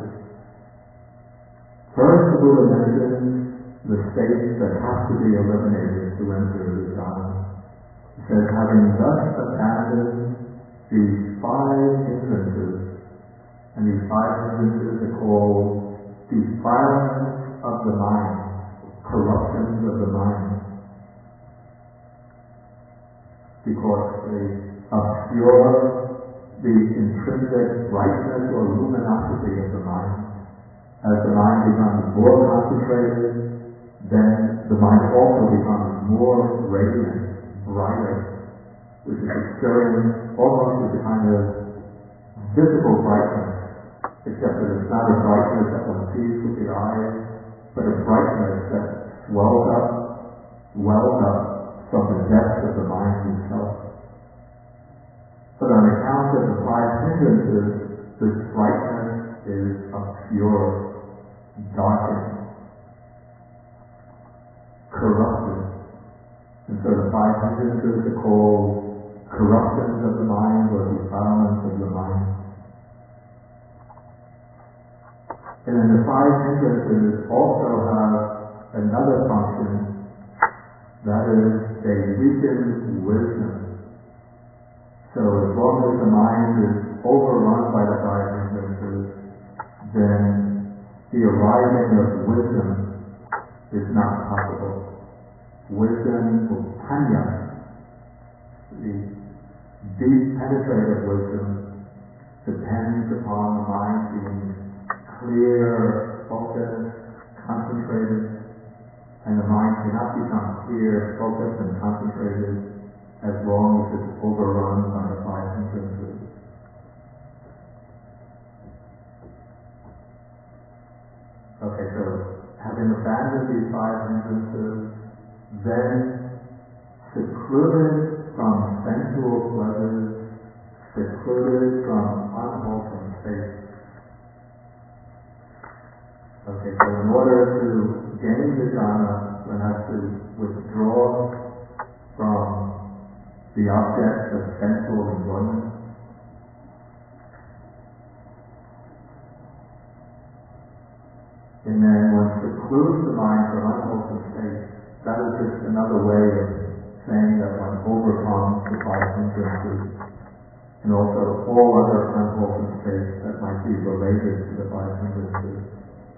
First, the Buddha mentions the states that have to be eliminated to enter the jhana. He says, having thus abandoned these five hindrances, and these five hindrances are called defilements of the mind, corruptions of the mind, because they obscure the intrinsic brightness or luminosity of the mind. As the mind becomes more concentrated, then the mind also becomes more radiant, brighter, which is experienced almost as a kind of visible brightness, except that it's not a brightness that one sees with the eyes, but a brightness that swells up, wells up from the depths of the mind itself. But on account of the five hindrances, this brightness is obscured, darkened, corrupted. And so the five hindrances are called corruptions of the mind or defilements of the mind. And then the five hindrances also have another function, that is, they weaken wisdom. So as long as the mind is overrun by the five hindrances, then the arriving of wisdom is not possible. Wisdom, or panya, the deep penetrative wisdom, depends upon the mind being clear, focused, concentrated, and the mind cannot become clear, focused, and concentrated as long as it's overrun by the five hindrances. Okay, so having abandoned these five hindrances, then secluded from sensual pleasures, secluded from unwholesome states. Okay, so in order to gain the jhana, one has to withdraw from the objects of sensual enjoyment. And then one secludes the mind from unwholesome states. That is just another way of saying that one overcomes the five hindrances, and also all other unwholesome states that might be related to the five hindrances.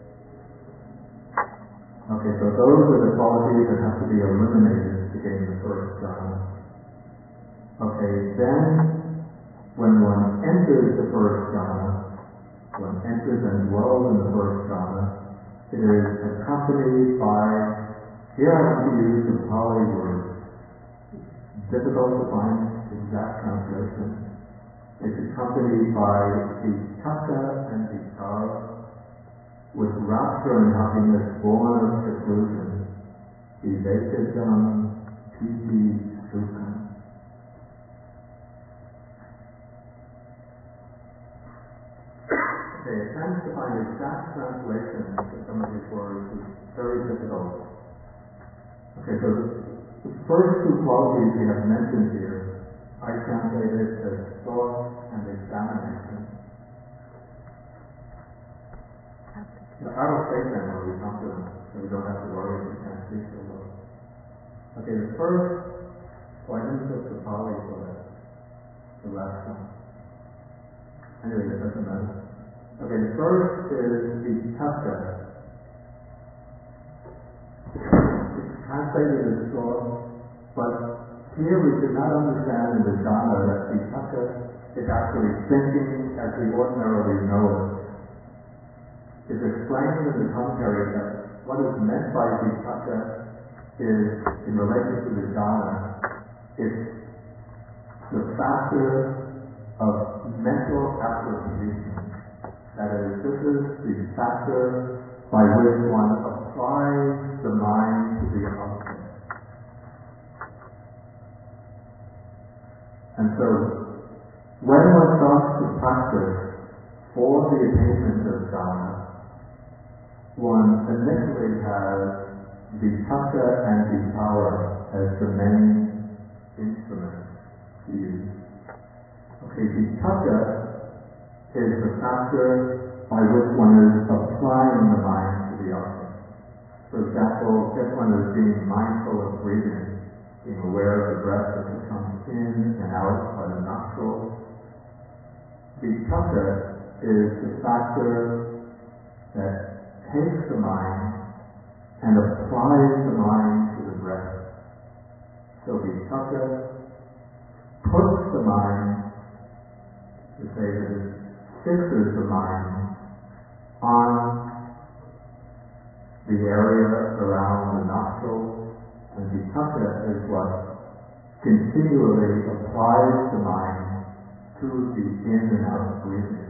Okay, so those are the qualities that have to be eliminated to gain the first jhana. Okay, then when one enters the first jhana, one enters and dwells in the first jhana, it is accompanied by, here I want to use the Pali word. It's difficult to find exact translation. It's accompanied by vitakka and vicara, with rapture and happiness born of seclusion, vivekajam piti sukham. Okay, attempts to find exact translation for some of these words is very difficult. Okay, so the first two qualities we have mentioned here, I translated as thought and examination. You know, I will say them when we come to them, so we don't have to worry if we can't see so well. Okay, the first, oh, I didn't put the poly for that, the last one. Anyway, it doesn't matter. Okay, the first is the Tathya. It's translated as thought, but here we do not understand in the jhana that the Tathya is actually thinking as we ordinarily know it. It's explained in the commentary that what is meant by vipassana is, in relation to the jhana, it's the factor of mental application. That is, this is the factor by which one applies the mind to the object. And so, when one starts to practice for the attainment of jhana, one initially has vitakka and vicara as the main instruments to use. Okay, vitakka is the factor by which one is applying the mind to the object. For example, if one is being mindful of breathing, being aware of the breath as it comes in and out by the nostrils, vitakka is the factor that takes the mind and applies the mind to the breath. So vitakka puts the mind, to say that it fixes the mind on the area around the nostrils, and vitakka is what continually applies the mind to the in and out breathing.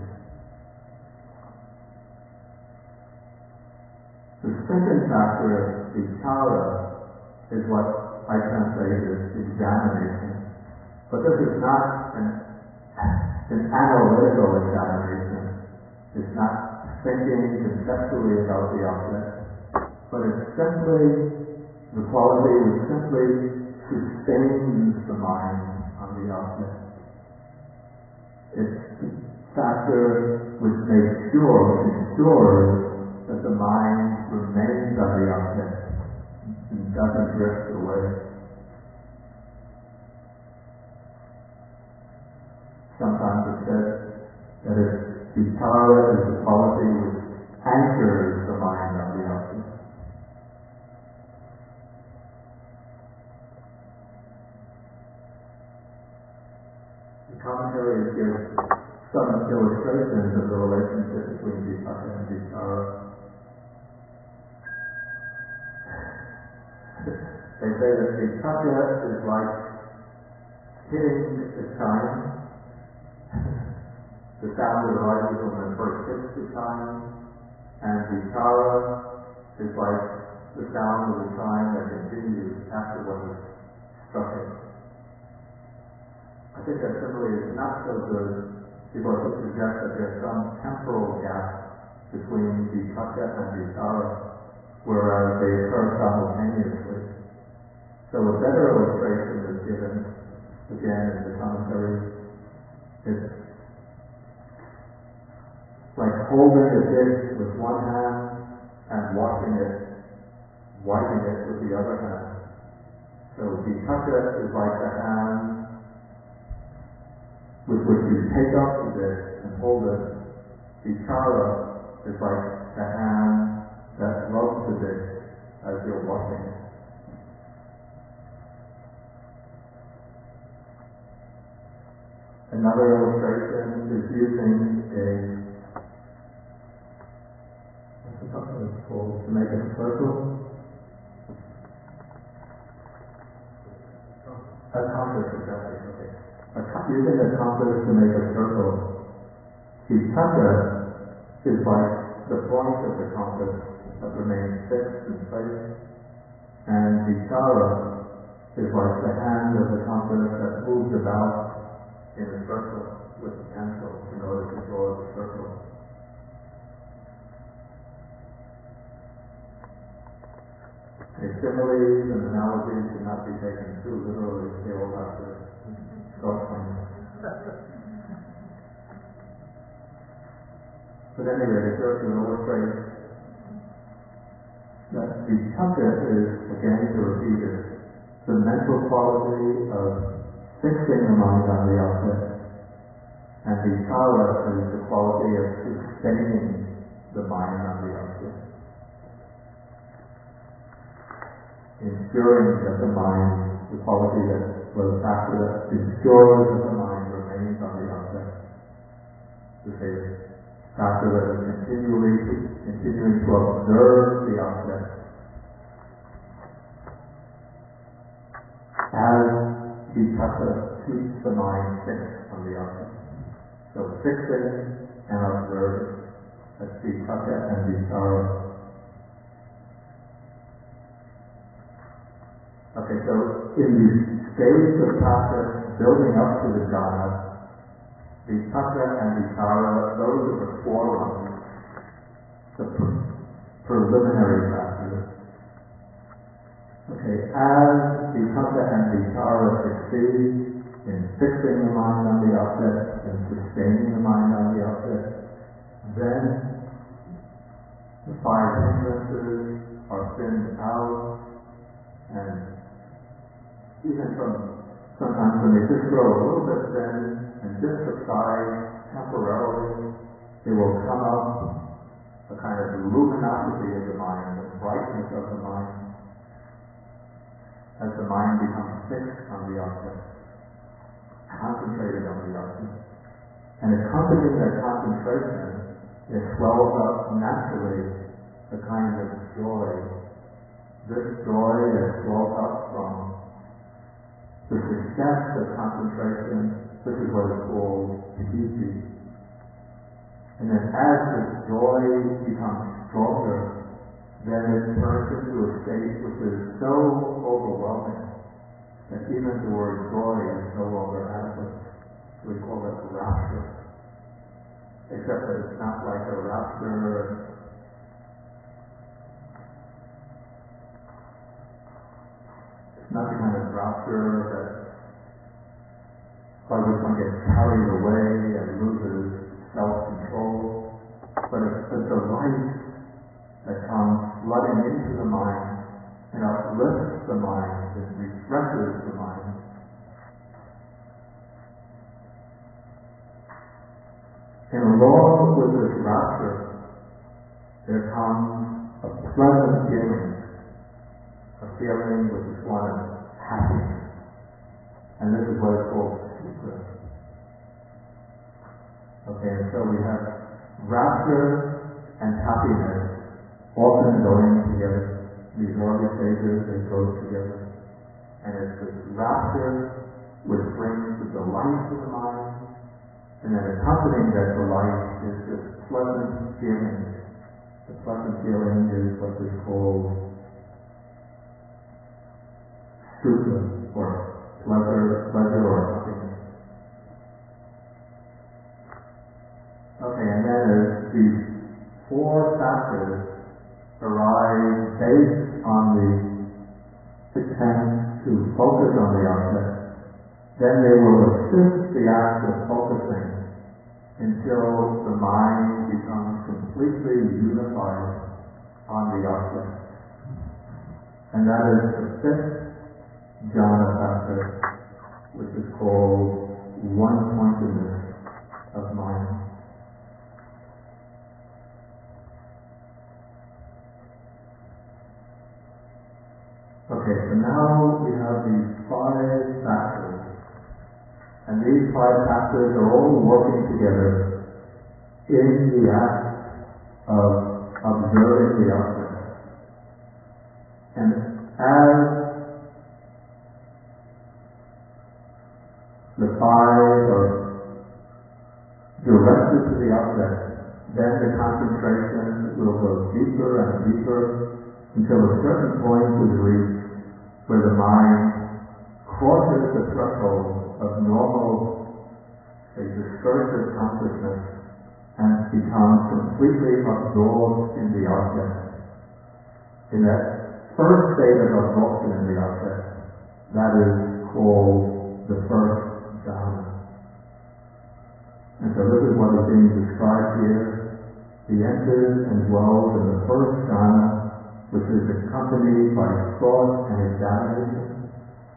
The second factor, vicara, is what I translate as examination. But this is not an, an analytical examination. It's not thinking conceptually about the object, but it's simply, the quality which simply sustains the mind on the object. It's the factor which makes sure, which ensures that the mind remains on the object and doesn't drift away. Sometimes it's said that it's vicara is the quality which anchors the mind on the object. The commentaries give some illustrations of the relationship between vitakka and vicara. They say that vitakka is like hitting a chime. The sound that arises when one first hits the chime, and vicara is like the sound of the chime that continues after one has struck it. I think that simile is not so good because it suggests that there's some temporal gap between vitakka and vicara, whereas they occur simultaneously. So a better illustration is given again in the commentary. It's like holding a dish with one hand and washing it, wiping it with the other hand. So vitakka is like the hand with which you take up the dish and hold it. Vicara is like the hand that rubs the dish as you're washing it. Another illustration is using a, what's the something it's called, to make a circle? A compass, exactly, okay. A, using a compass to make a circle. Vitakka is like the point of the compass that remains fixed in place, and vicara is like the hand of the compass that moves about in a circle with the pencil in order to draw the circle. Okay, similes and analogies should not be taken too literally. They all have to start somewhere. But anyway, it serves to illustrate that vipassana is, again to repeat it, the mental quality of fixing the mind on the object, and vichara is the quality of sustaining the mind on the object, ensuring that the mind, the quality that was factor that ensures that the mind remains on the object, to say factor that is continually continuing to observe the object as vipassana keeps the mind fixed on the object. So fixing and observing, that's vipassana and vichara. Okay, so in the stage of practice building up to the jhana, vipassana and vichara, those are the four ones, the pre- preliminary factors. Okay, as vipassana and vichara succeed in fixing the mind on the object and sustaining the mind on the object, then the five hindrances are thinned out, and even from sometimes when they just grow a little bit thin and just subside temporarily, they will come up a kind of luminosity of the mind, the brightness of the mind, as the mind becomes fixed on the object, concentrated on the object. And accompanying that concentration, it swells up naturally a kind of joy. This joy that swells up from the success of concentration, this is what is called piti. And then as the joy becomes stronger, then it turns into a state which is so overwhelming that even the word joy is no longer adequate. So we call it rapture. Except that it's not like a rapture. It's not the kind of rapture that by which one gets carried away and loses self-control, but it's the delight that comes flooding into the mind and uplifts the mind and refreshes the mind. And along with this rapture, there comes a pleasant feeling, a feeling which is one of happiness. And this is what is called sukha. Okay, and so we have rapture and happiness often going together. These early stages, they go together. And it's this rapture which brings the delight to the mind, and then accompanying that delight is this pleasant feeling. The pleasant feeling is what is called sukha, or pleasure, pleasure or happiness. Okay, and then as these four factors arise based on the attempt to focus on the object, then they will assist the act of focusing until the mind becomes completely unified on the object. And that is the fifth jhana factor, which is called one-pointedness of mind. Okay, so now we have these five factors, and these five factors are all working together in the act of observing the object. And as the five are directed to the object, then the concentration will go deeper and deeper until a certain point is reached where the mind crosses the threshold of normal, say, discursive consciousness and becomes completely absorbed in the object. In that first state of absorption in the object, that is called the first jhana. And so this is what is being described here. He enters and dwells in the first jhana, which is accompanied by thought and examination,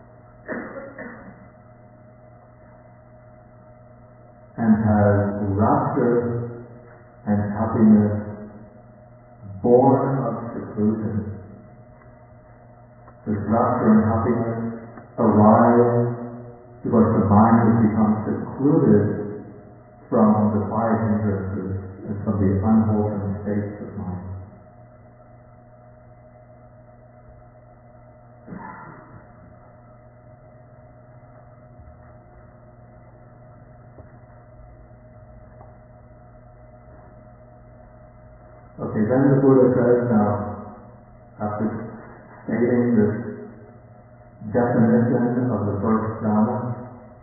and has rapture and happiness born of seclusion. This rapture and happiness arise because the mind has become secluded from the five hindrances and from the unwholesome states of mind. Okay, then the Buddha says now, after stating this definition of the first Dhamma,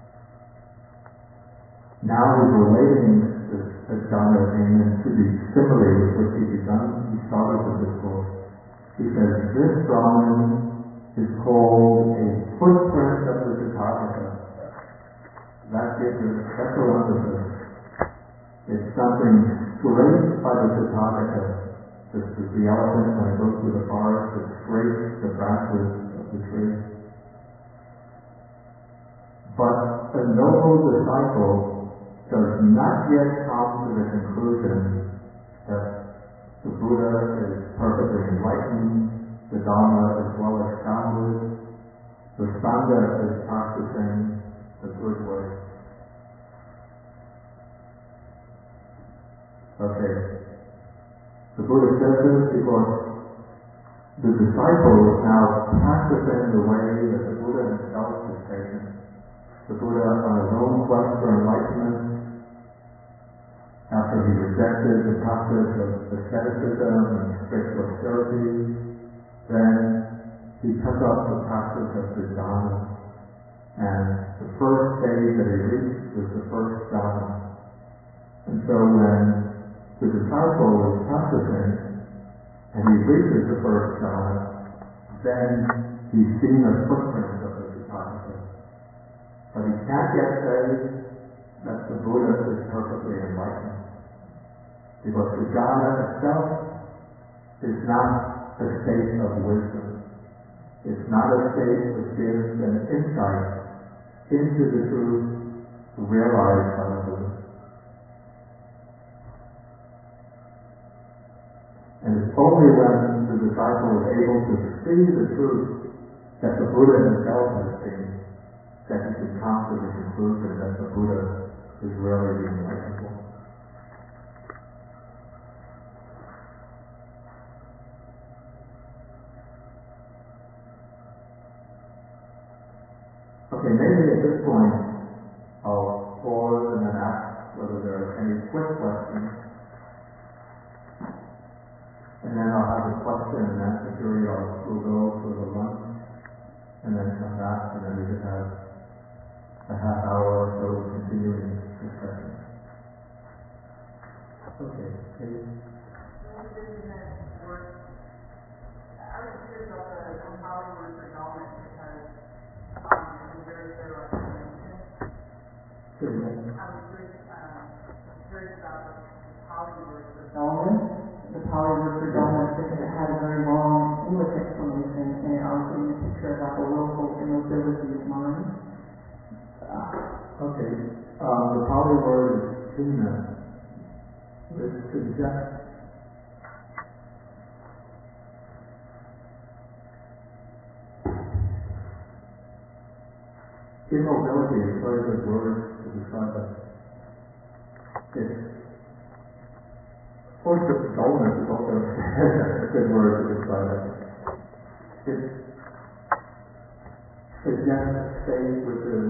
now he's relating this, this Dhamma attainment to the simile with which he begun, he started the discourse. He says, this Brahman is called a footprint of the Tathagata. That gives a special emphasis. It's something scraped by the Tathagata, just as the elephant when it goes through the forest, it scrapes the branches of the tree. But a noble disciple does not yet come to the conclusion that the Buddha is perfectly enlightened, the Dhamma is well established, the Sangha is practicing the good way. Okay. The Buddha says this because the disciple is now practicing the way that the Buddha himself has taken. The Buddha, on his own quest for enlightenment, after he rejected the practice of asceticism and strict austerity, then he took up the practice of the Dhamma. And the first stage that he reached was the first Dhamma. And so when the disciple is practicing and he reaches the first Dhamma, then he's seen a footprint of the Tathagata. But he can't yet say that the Buddha is perfectly enlightened. Because the Dhamma itself is not a state of wisdom. It's not a state which gives an insight into the truth realized by the Buddha. And it's only when the disciple is able to see the truth that the Buddha himself has seen that he can come to the conclusion that the Buddha is really the enlightened one. Okay, maybe at this point I'll pause and then ask whether there are any quick questions. And then I'll have a question and answer period. I'll we'll go for the lunch and then come back and then we can have a half hour or so of continuing discussion. Okay, Kate? I was curious about the Pali word for knowledge because um, it's a very thorough explanation. Good. I was curious, um, curious about the Pali word for knowledge. The Pali word for knowledge because it had a very long English explanation and I was getting a picture of like a willful immobility of mind. Uh, okay. Um, the Pali word is tina, which suggests immobility is a very good word to describe it. It's, or just dullness is also a good word to describe it. It suggests a state which is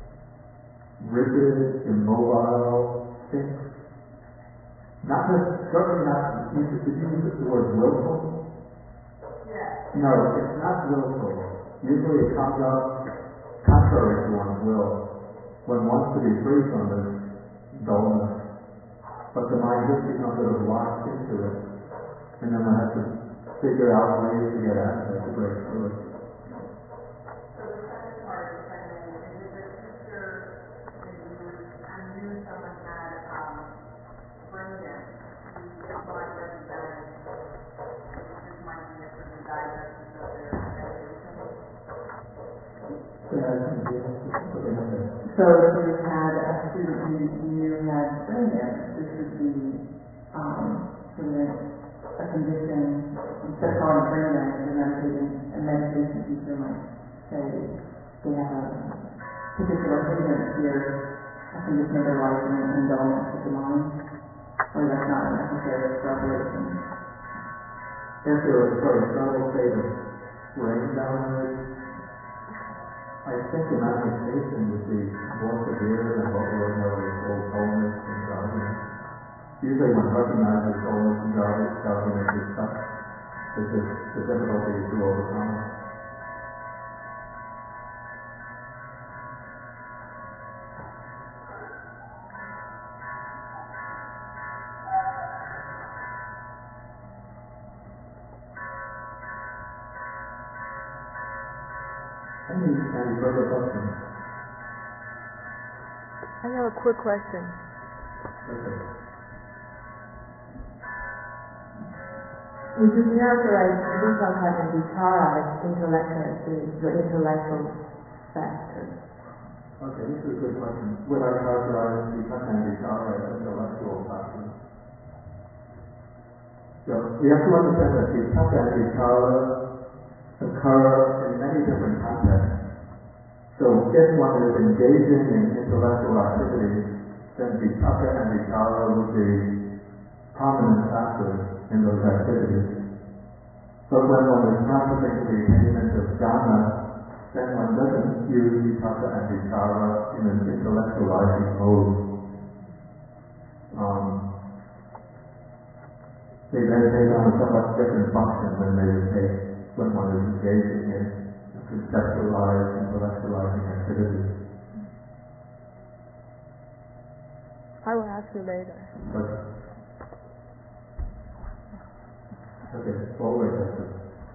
rigid, immobile, fixed. Not just, certainly not, did you use the word willful? Yeah. No, it's not willful. Usually it comes up contrary to one's will. One wants to be free from this dullness, but the mind just becomes sort of locked into it, and then one has to figure out ways to get out of it, to break through it. So the second part is kind of, is it the picture that you, I knew someone had um, brain damage. That's what I read that this might be a practices of their meditation? So if you had a student who you had brain damage, this would be um, sort of a condition, instead of calling it brain damage, a meditation, a meditation teacher might say they have a particular hindrance here, a condition of their life and an illness of the mind, or that's not a necessary extrapolation. If there was, for example, say the brain damage, I think the manifestation would be more severe than what we ordinarily call illness and drowsiness. Usually one recognizes illness and drowsiness as such, it's just the difficulty is to overcome it. Any, any further questions? I have a quick question. Okay. Would you characterize Vipassana and Vichara as intellectual, the intellectual factors? Okay, this is a good question. Would I characterize Vipassana and Vichara as intellectual factors? So we have to understand that Vipassana and Vichara occur in many different contexts. So if one is engaging in intellectual activities, then Vipassana and Vichara would be prominent factors in those activities. But when one is practicing the attainment of jhana, then one doesn't use Vipassana and Vichara in an intellectualizing mode. Um, they then take on a somewhat different function when they take when one is engaging in conceptualized, intellectualizing activities. I will ask you later. Okay. Okay, forward question.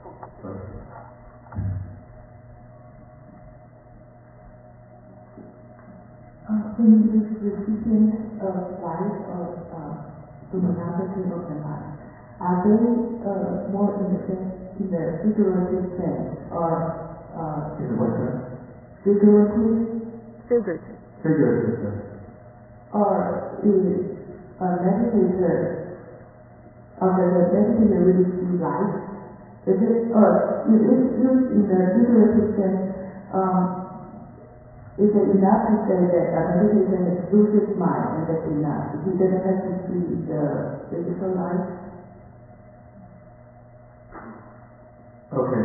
Uh, when you use recipient of life or uh, luminosity of the mind, are they uh, more in the sense, in the figurative sense, or uh, In what sense? figurative, Figurative. Figurative sense. or is a meditator, or does a meditator really see life? Is it, or if it's used in the figurative sense, um, is it enough to say that a meditation is lucid mind and that's enough? He doesn't have to see the physical life? Okay.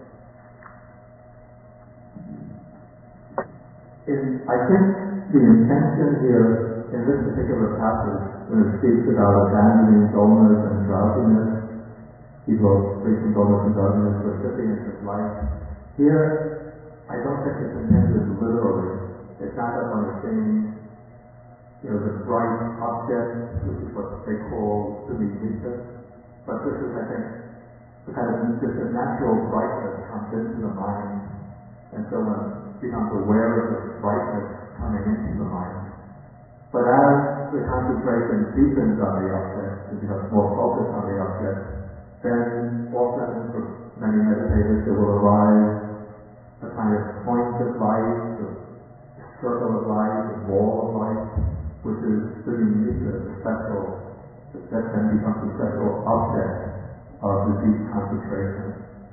In, I think the intention here in this particular passage, when it speaks about abandoning dullness and drowsiness, he wrote recent dullness and drowsiness, recipients of life. Here, I don't think it's intended literally. It's not that one is saying, you know, the bright object, which is what they call suminita, but this is, I think, the kind of just a natural brightness comes into the mind, and so one becomes aware of this brightness coming into the mind. But as the concentration deepens on the object, and becomes more focused on the object, then often for many meditators there will arise a kind of point of light, a circle of light, a ball of light, which is the unique, the special, that then becomes the special object of the deep concentration.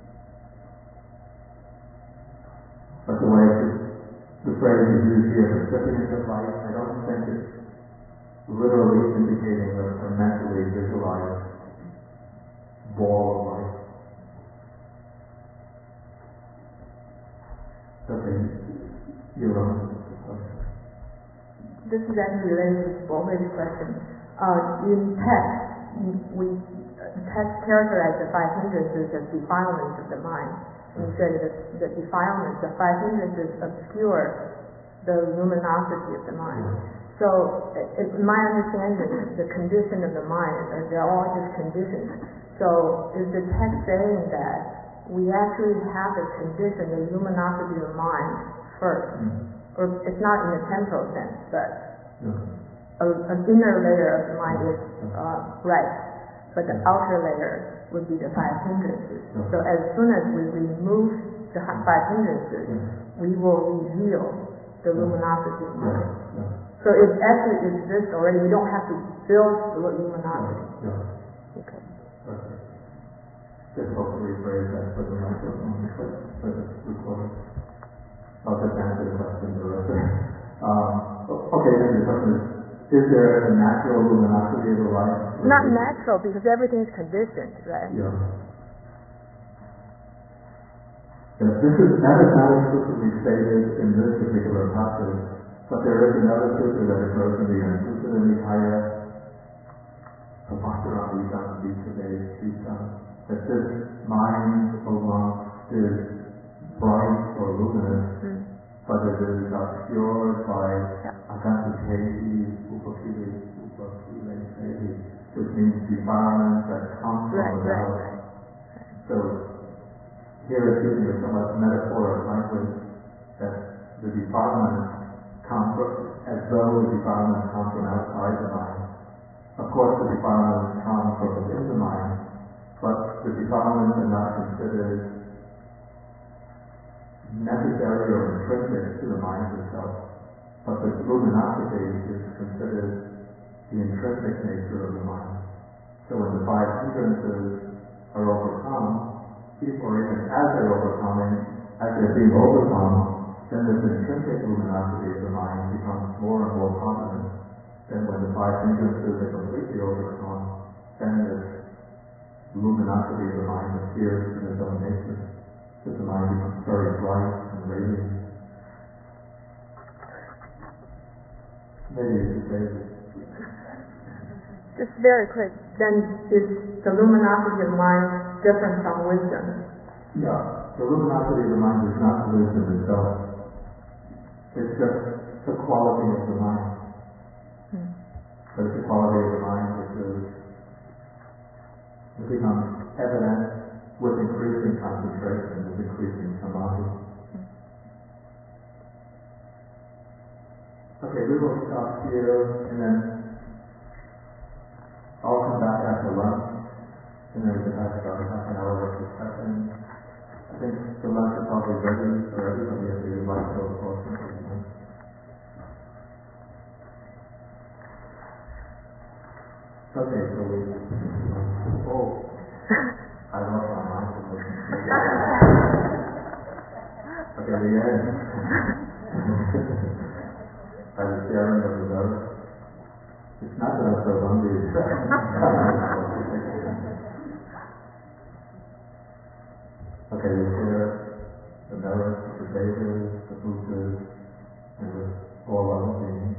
But the way the phrase is used here, recipient of light, I don't think it's literally indicating a, a mentally visualized ball of light. Okay, you're on. This is actually related to Bohei's question. Uh, in text, we uh, text characterize the five hindrances as defilements of the mind. And we say that the defilements, the five hindrances obscure the luminosity of the mind. So, in my understanding, the condition of the mind, they're all just conditions. So, is the text saying that we actually have the condition, the luminosity of mind first? Mm-hmm. Or it's not in the temporal sense, but No. a, an inner layer of the mind is uh, right, but the outer layer would be the five hindrances. So as soon as we remove the hu- five hindrances, we will reveal the luminosity of mind. Yeah, yeah. So it actually exists already. We don't have to build the luminosity. Yeah. Okay. Okay. Difficult to rephrase that for the microphone, but for the recording. I'll just answer the question directly. Um, okay, then the question is, is there a natural luminosity of the light? Not natural, because everything is conditioned, right? Yeah. Yeah, this is, that is not explicitly stated in this particular passage, but there is another sutta that occurs in the Anusutta Nikaya, Tapasarabhidam Vijayam, that this mind alone is bright or luminous, Mm. but it is obscured by akantatehi, upakili, upakili, which means defilements that come from Right, right, without. right. So here it's using a somewhat metaphoric language that the defilements come from, as though the defilements come from outside the mind. Of course, the defilements come from within the mind, but the defilements are not considered necessary or intrinsic to the mind itself. But the luminosity is considered the intrinsic nature of the mind. So when the five hindrances are overcome, or even as they're overcoming, as they're being overcome, then this intrinsic luminosity of the mind becomes more and more prominent. Then when the five hindrances are completely overcome, then this luminosity of the mind appears in its own nature. That the mind becomes very bright and radiant. Maybe you could say this. Just very quick, then is the luminosity of mind different from wisdom? Yeah, the luminosity of the mind is not wisdom itself. It's just the quality of the mind. Hmm. But it's the quality of the mind which is, it becomes evident with increasing concentration, with increasing samadhi. Okay, we will stop here, and then I'll come back after lunch, and then we can have about half an hour of discussion. I think the lunch is probably ready for everybody if they would like to go for something. Okay, so we, oh, I lost my mind. Okay, the end. I was sharing of the note. It's not that I'm so hungry. Okay, we share the merits of the Vedas, the Buddhas, and with all other beings.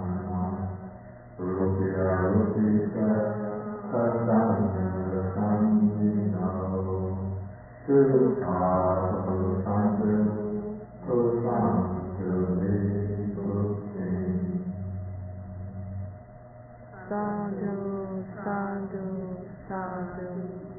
Rupya Rupika Sasamya Sam sadhu santu susantu visuddhi. Sadhu, sadhu, sadhu.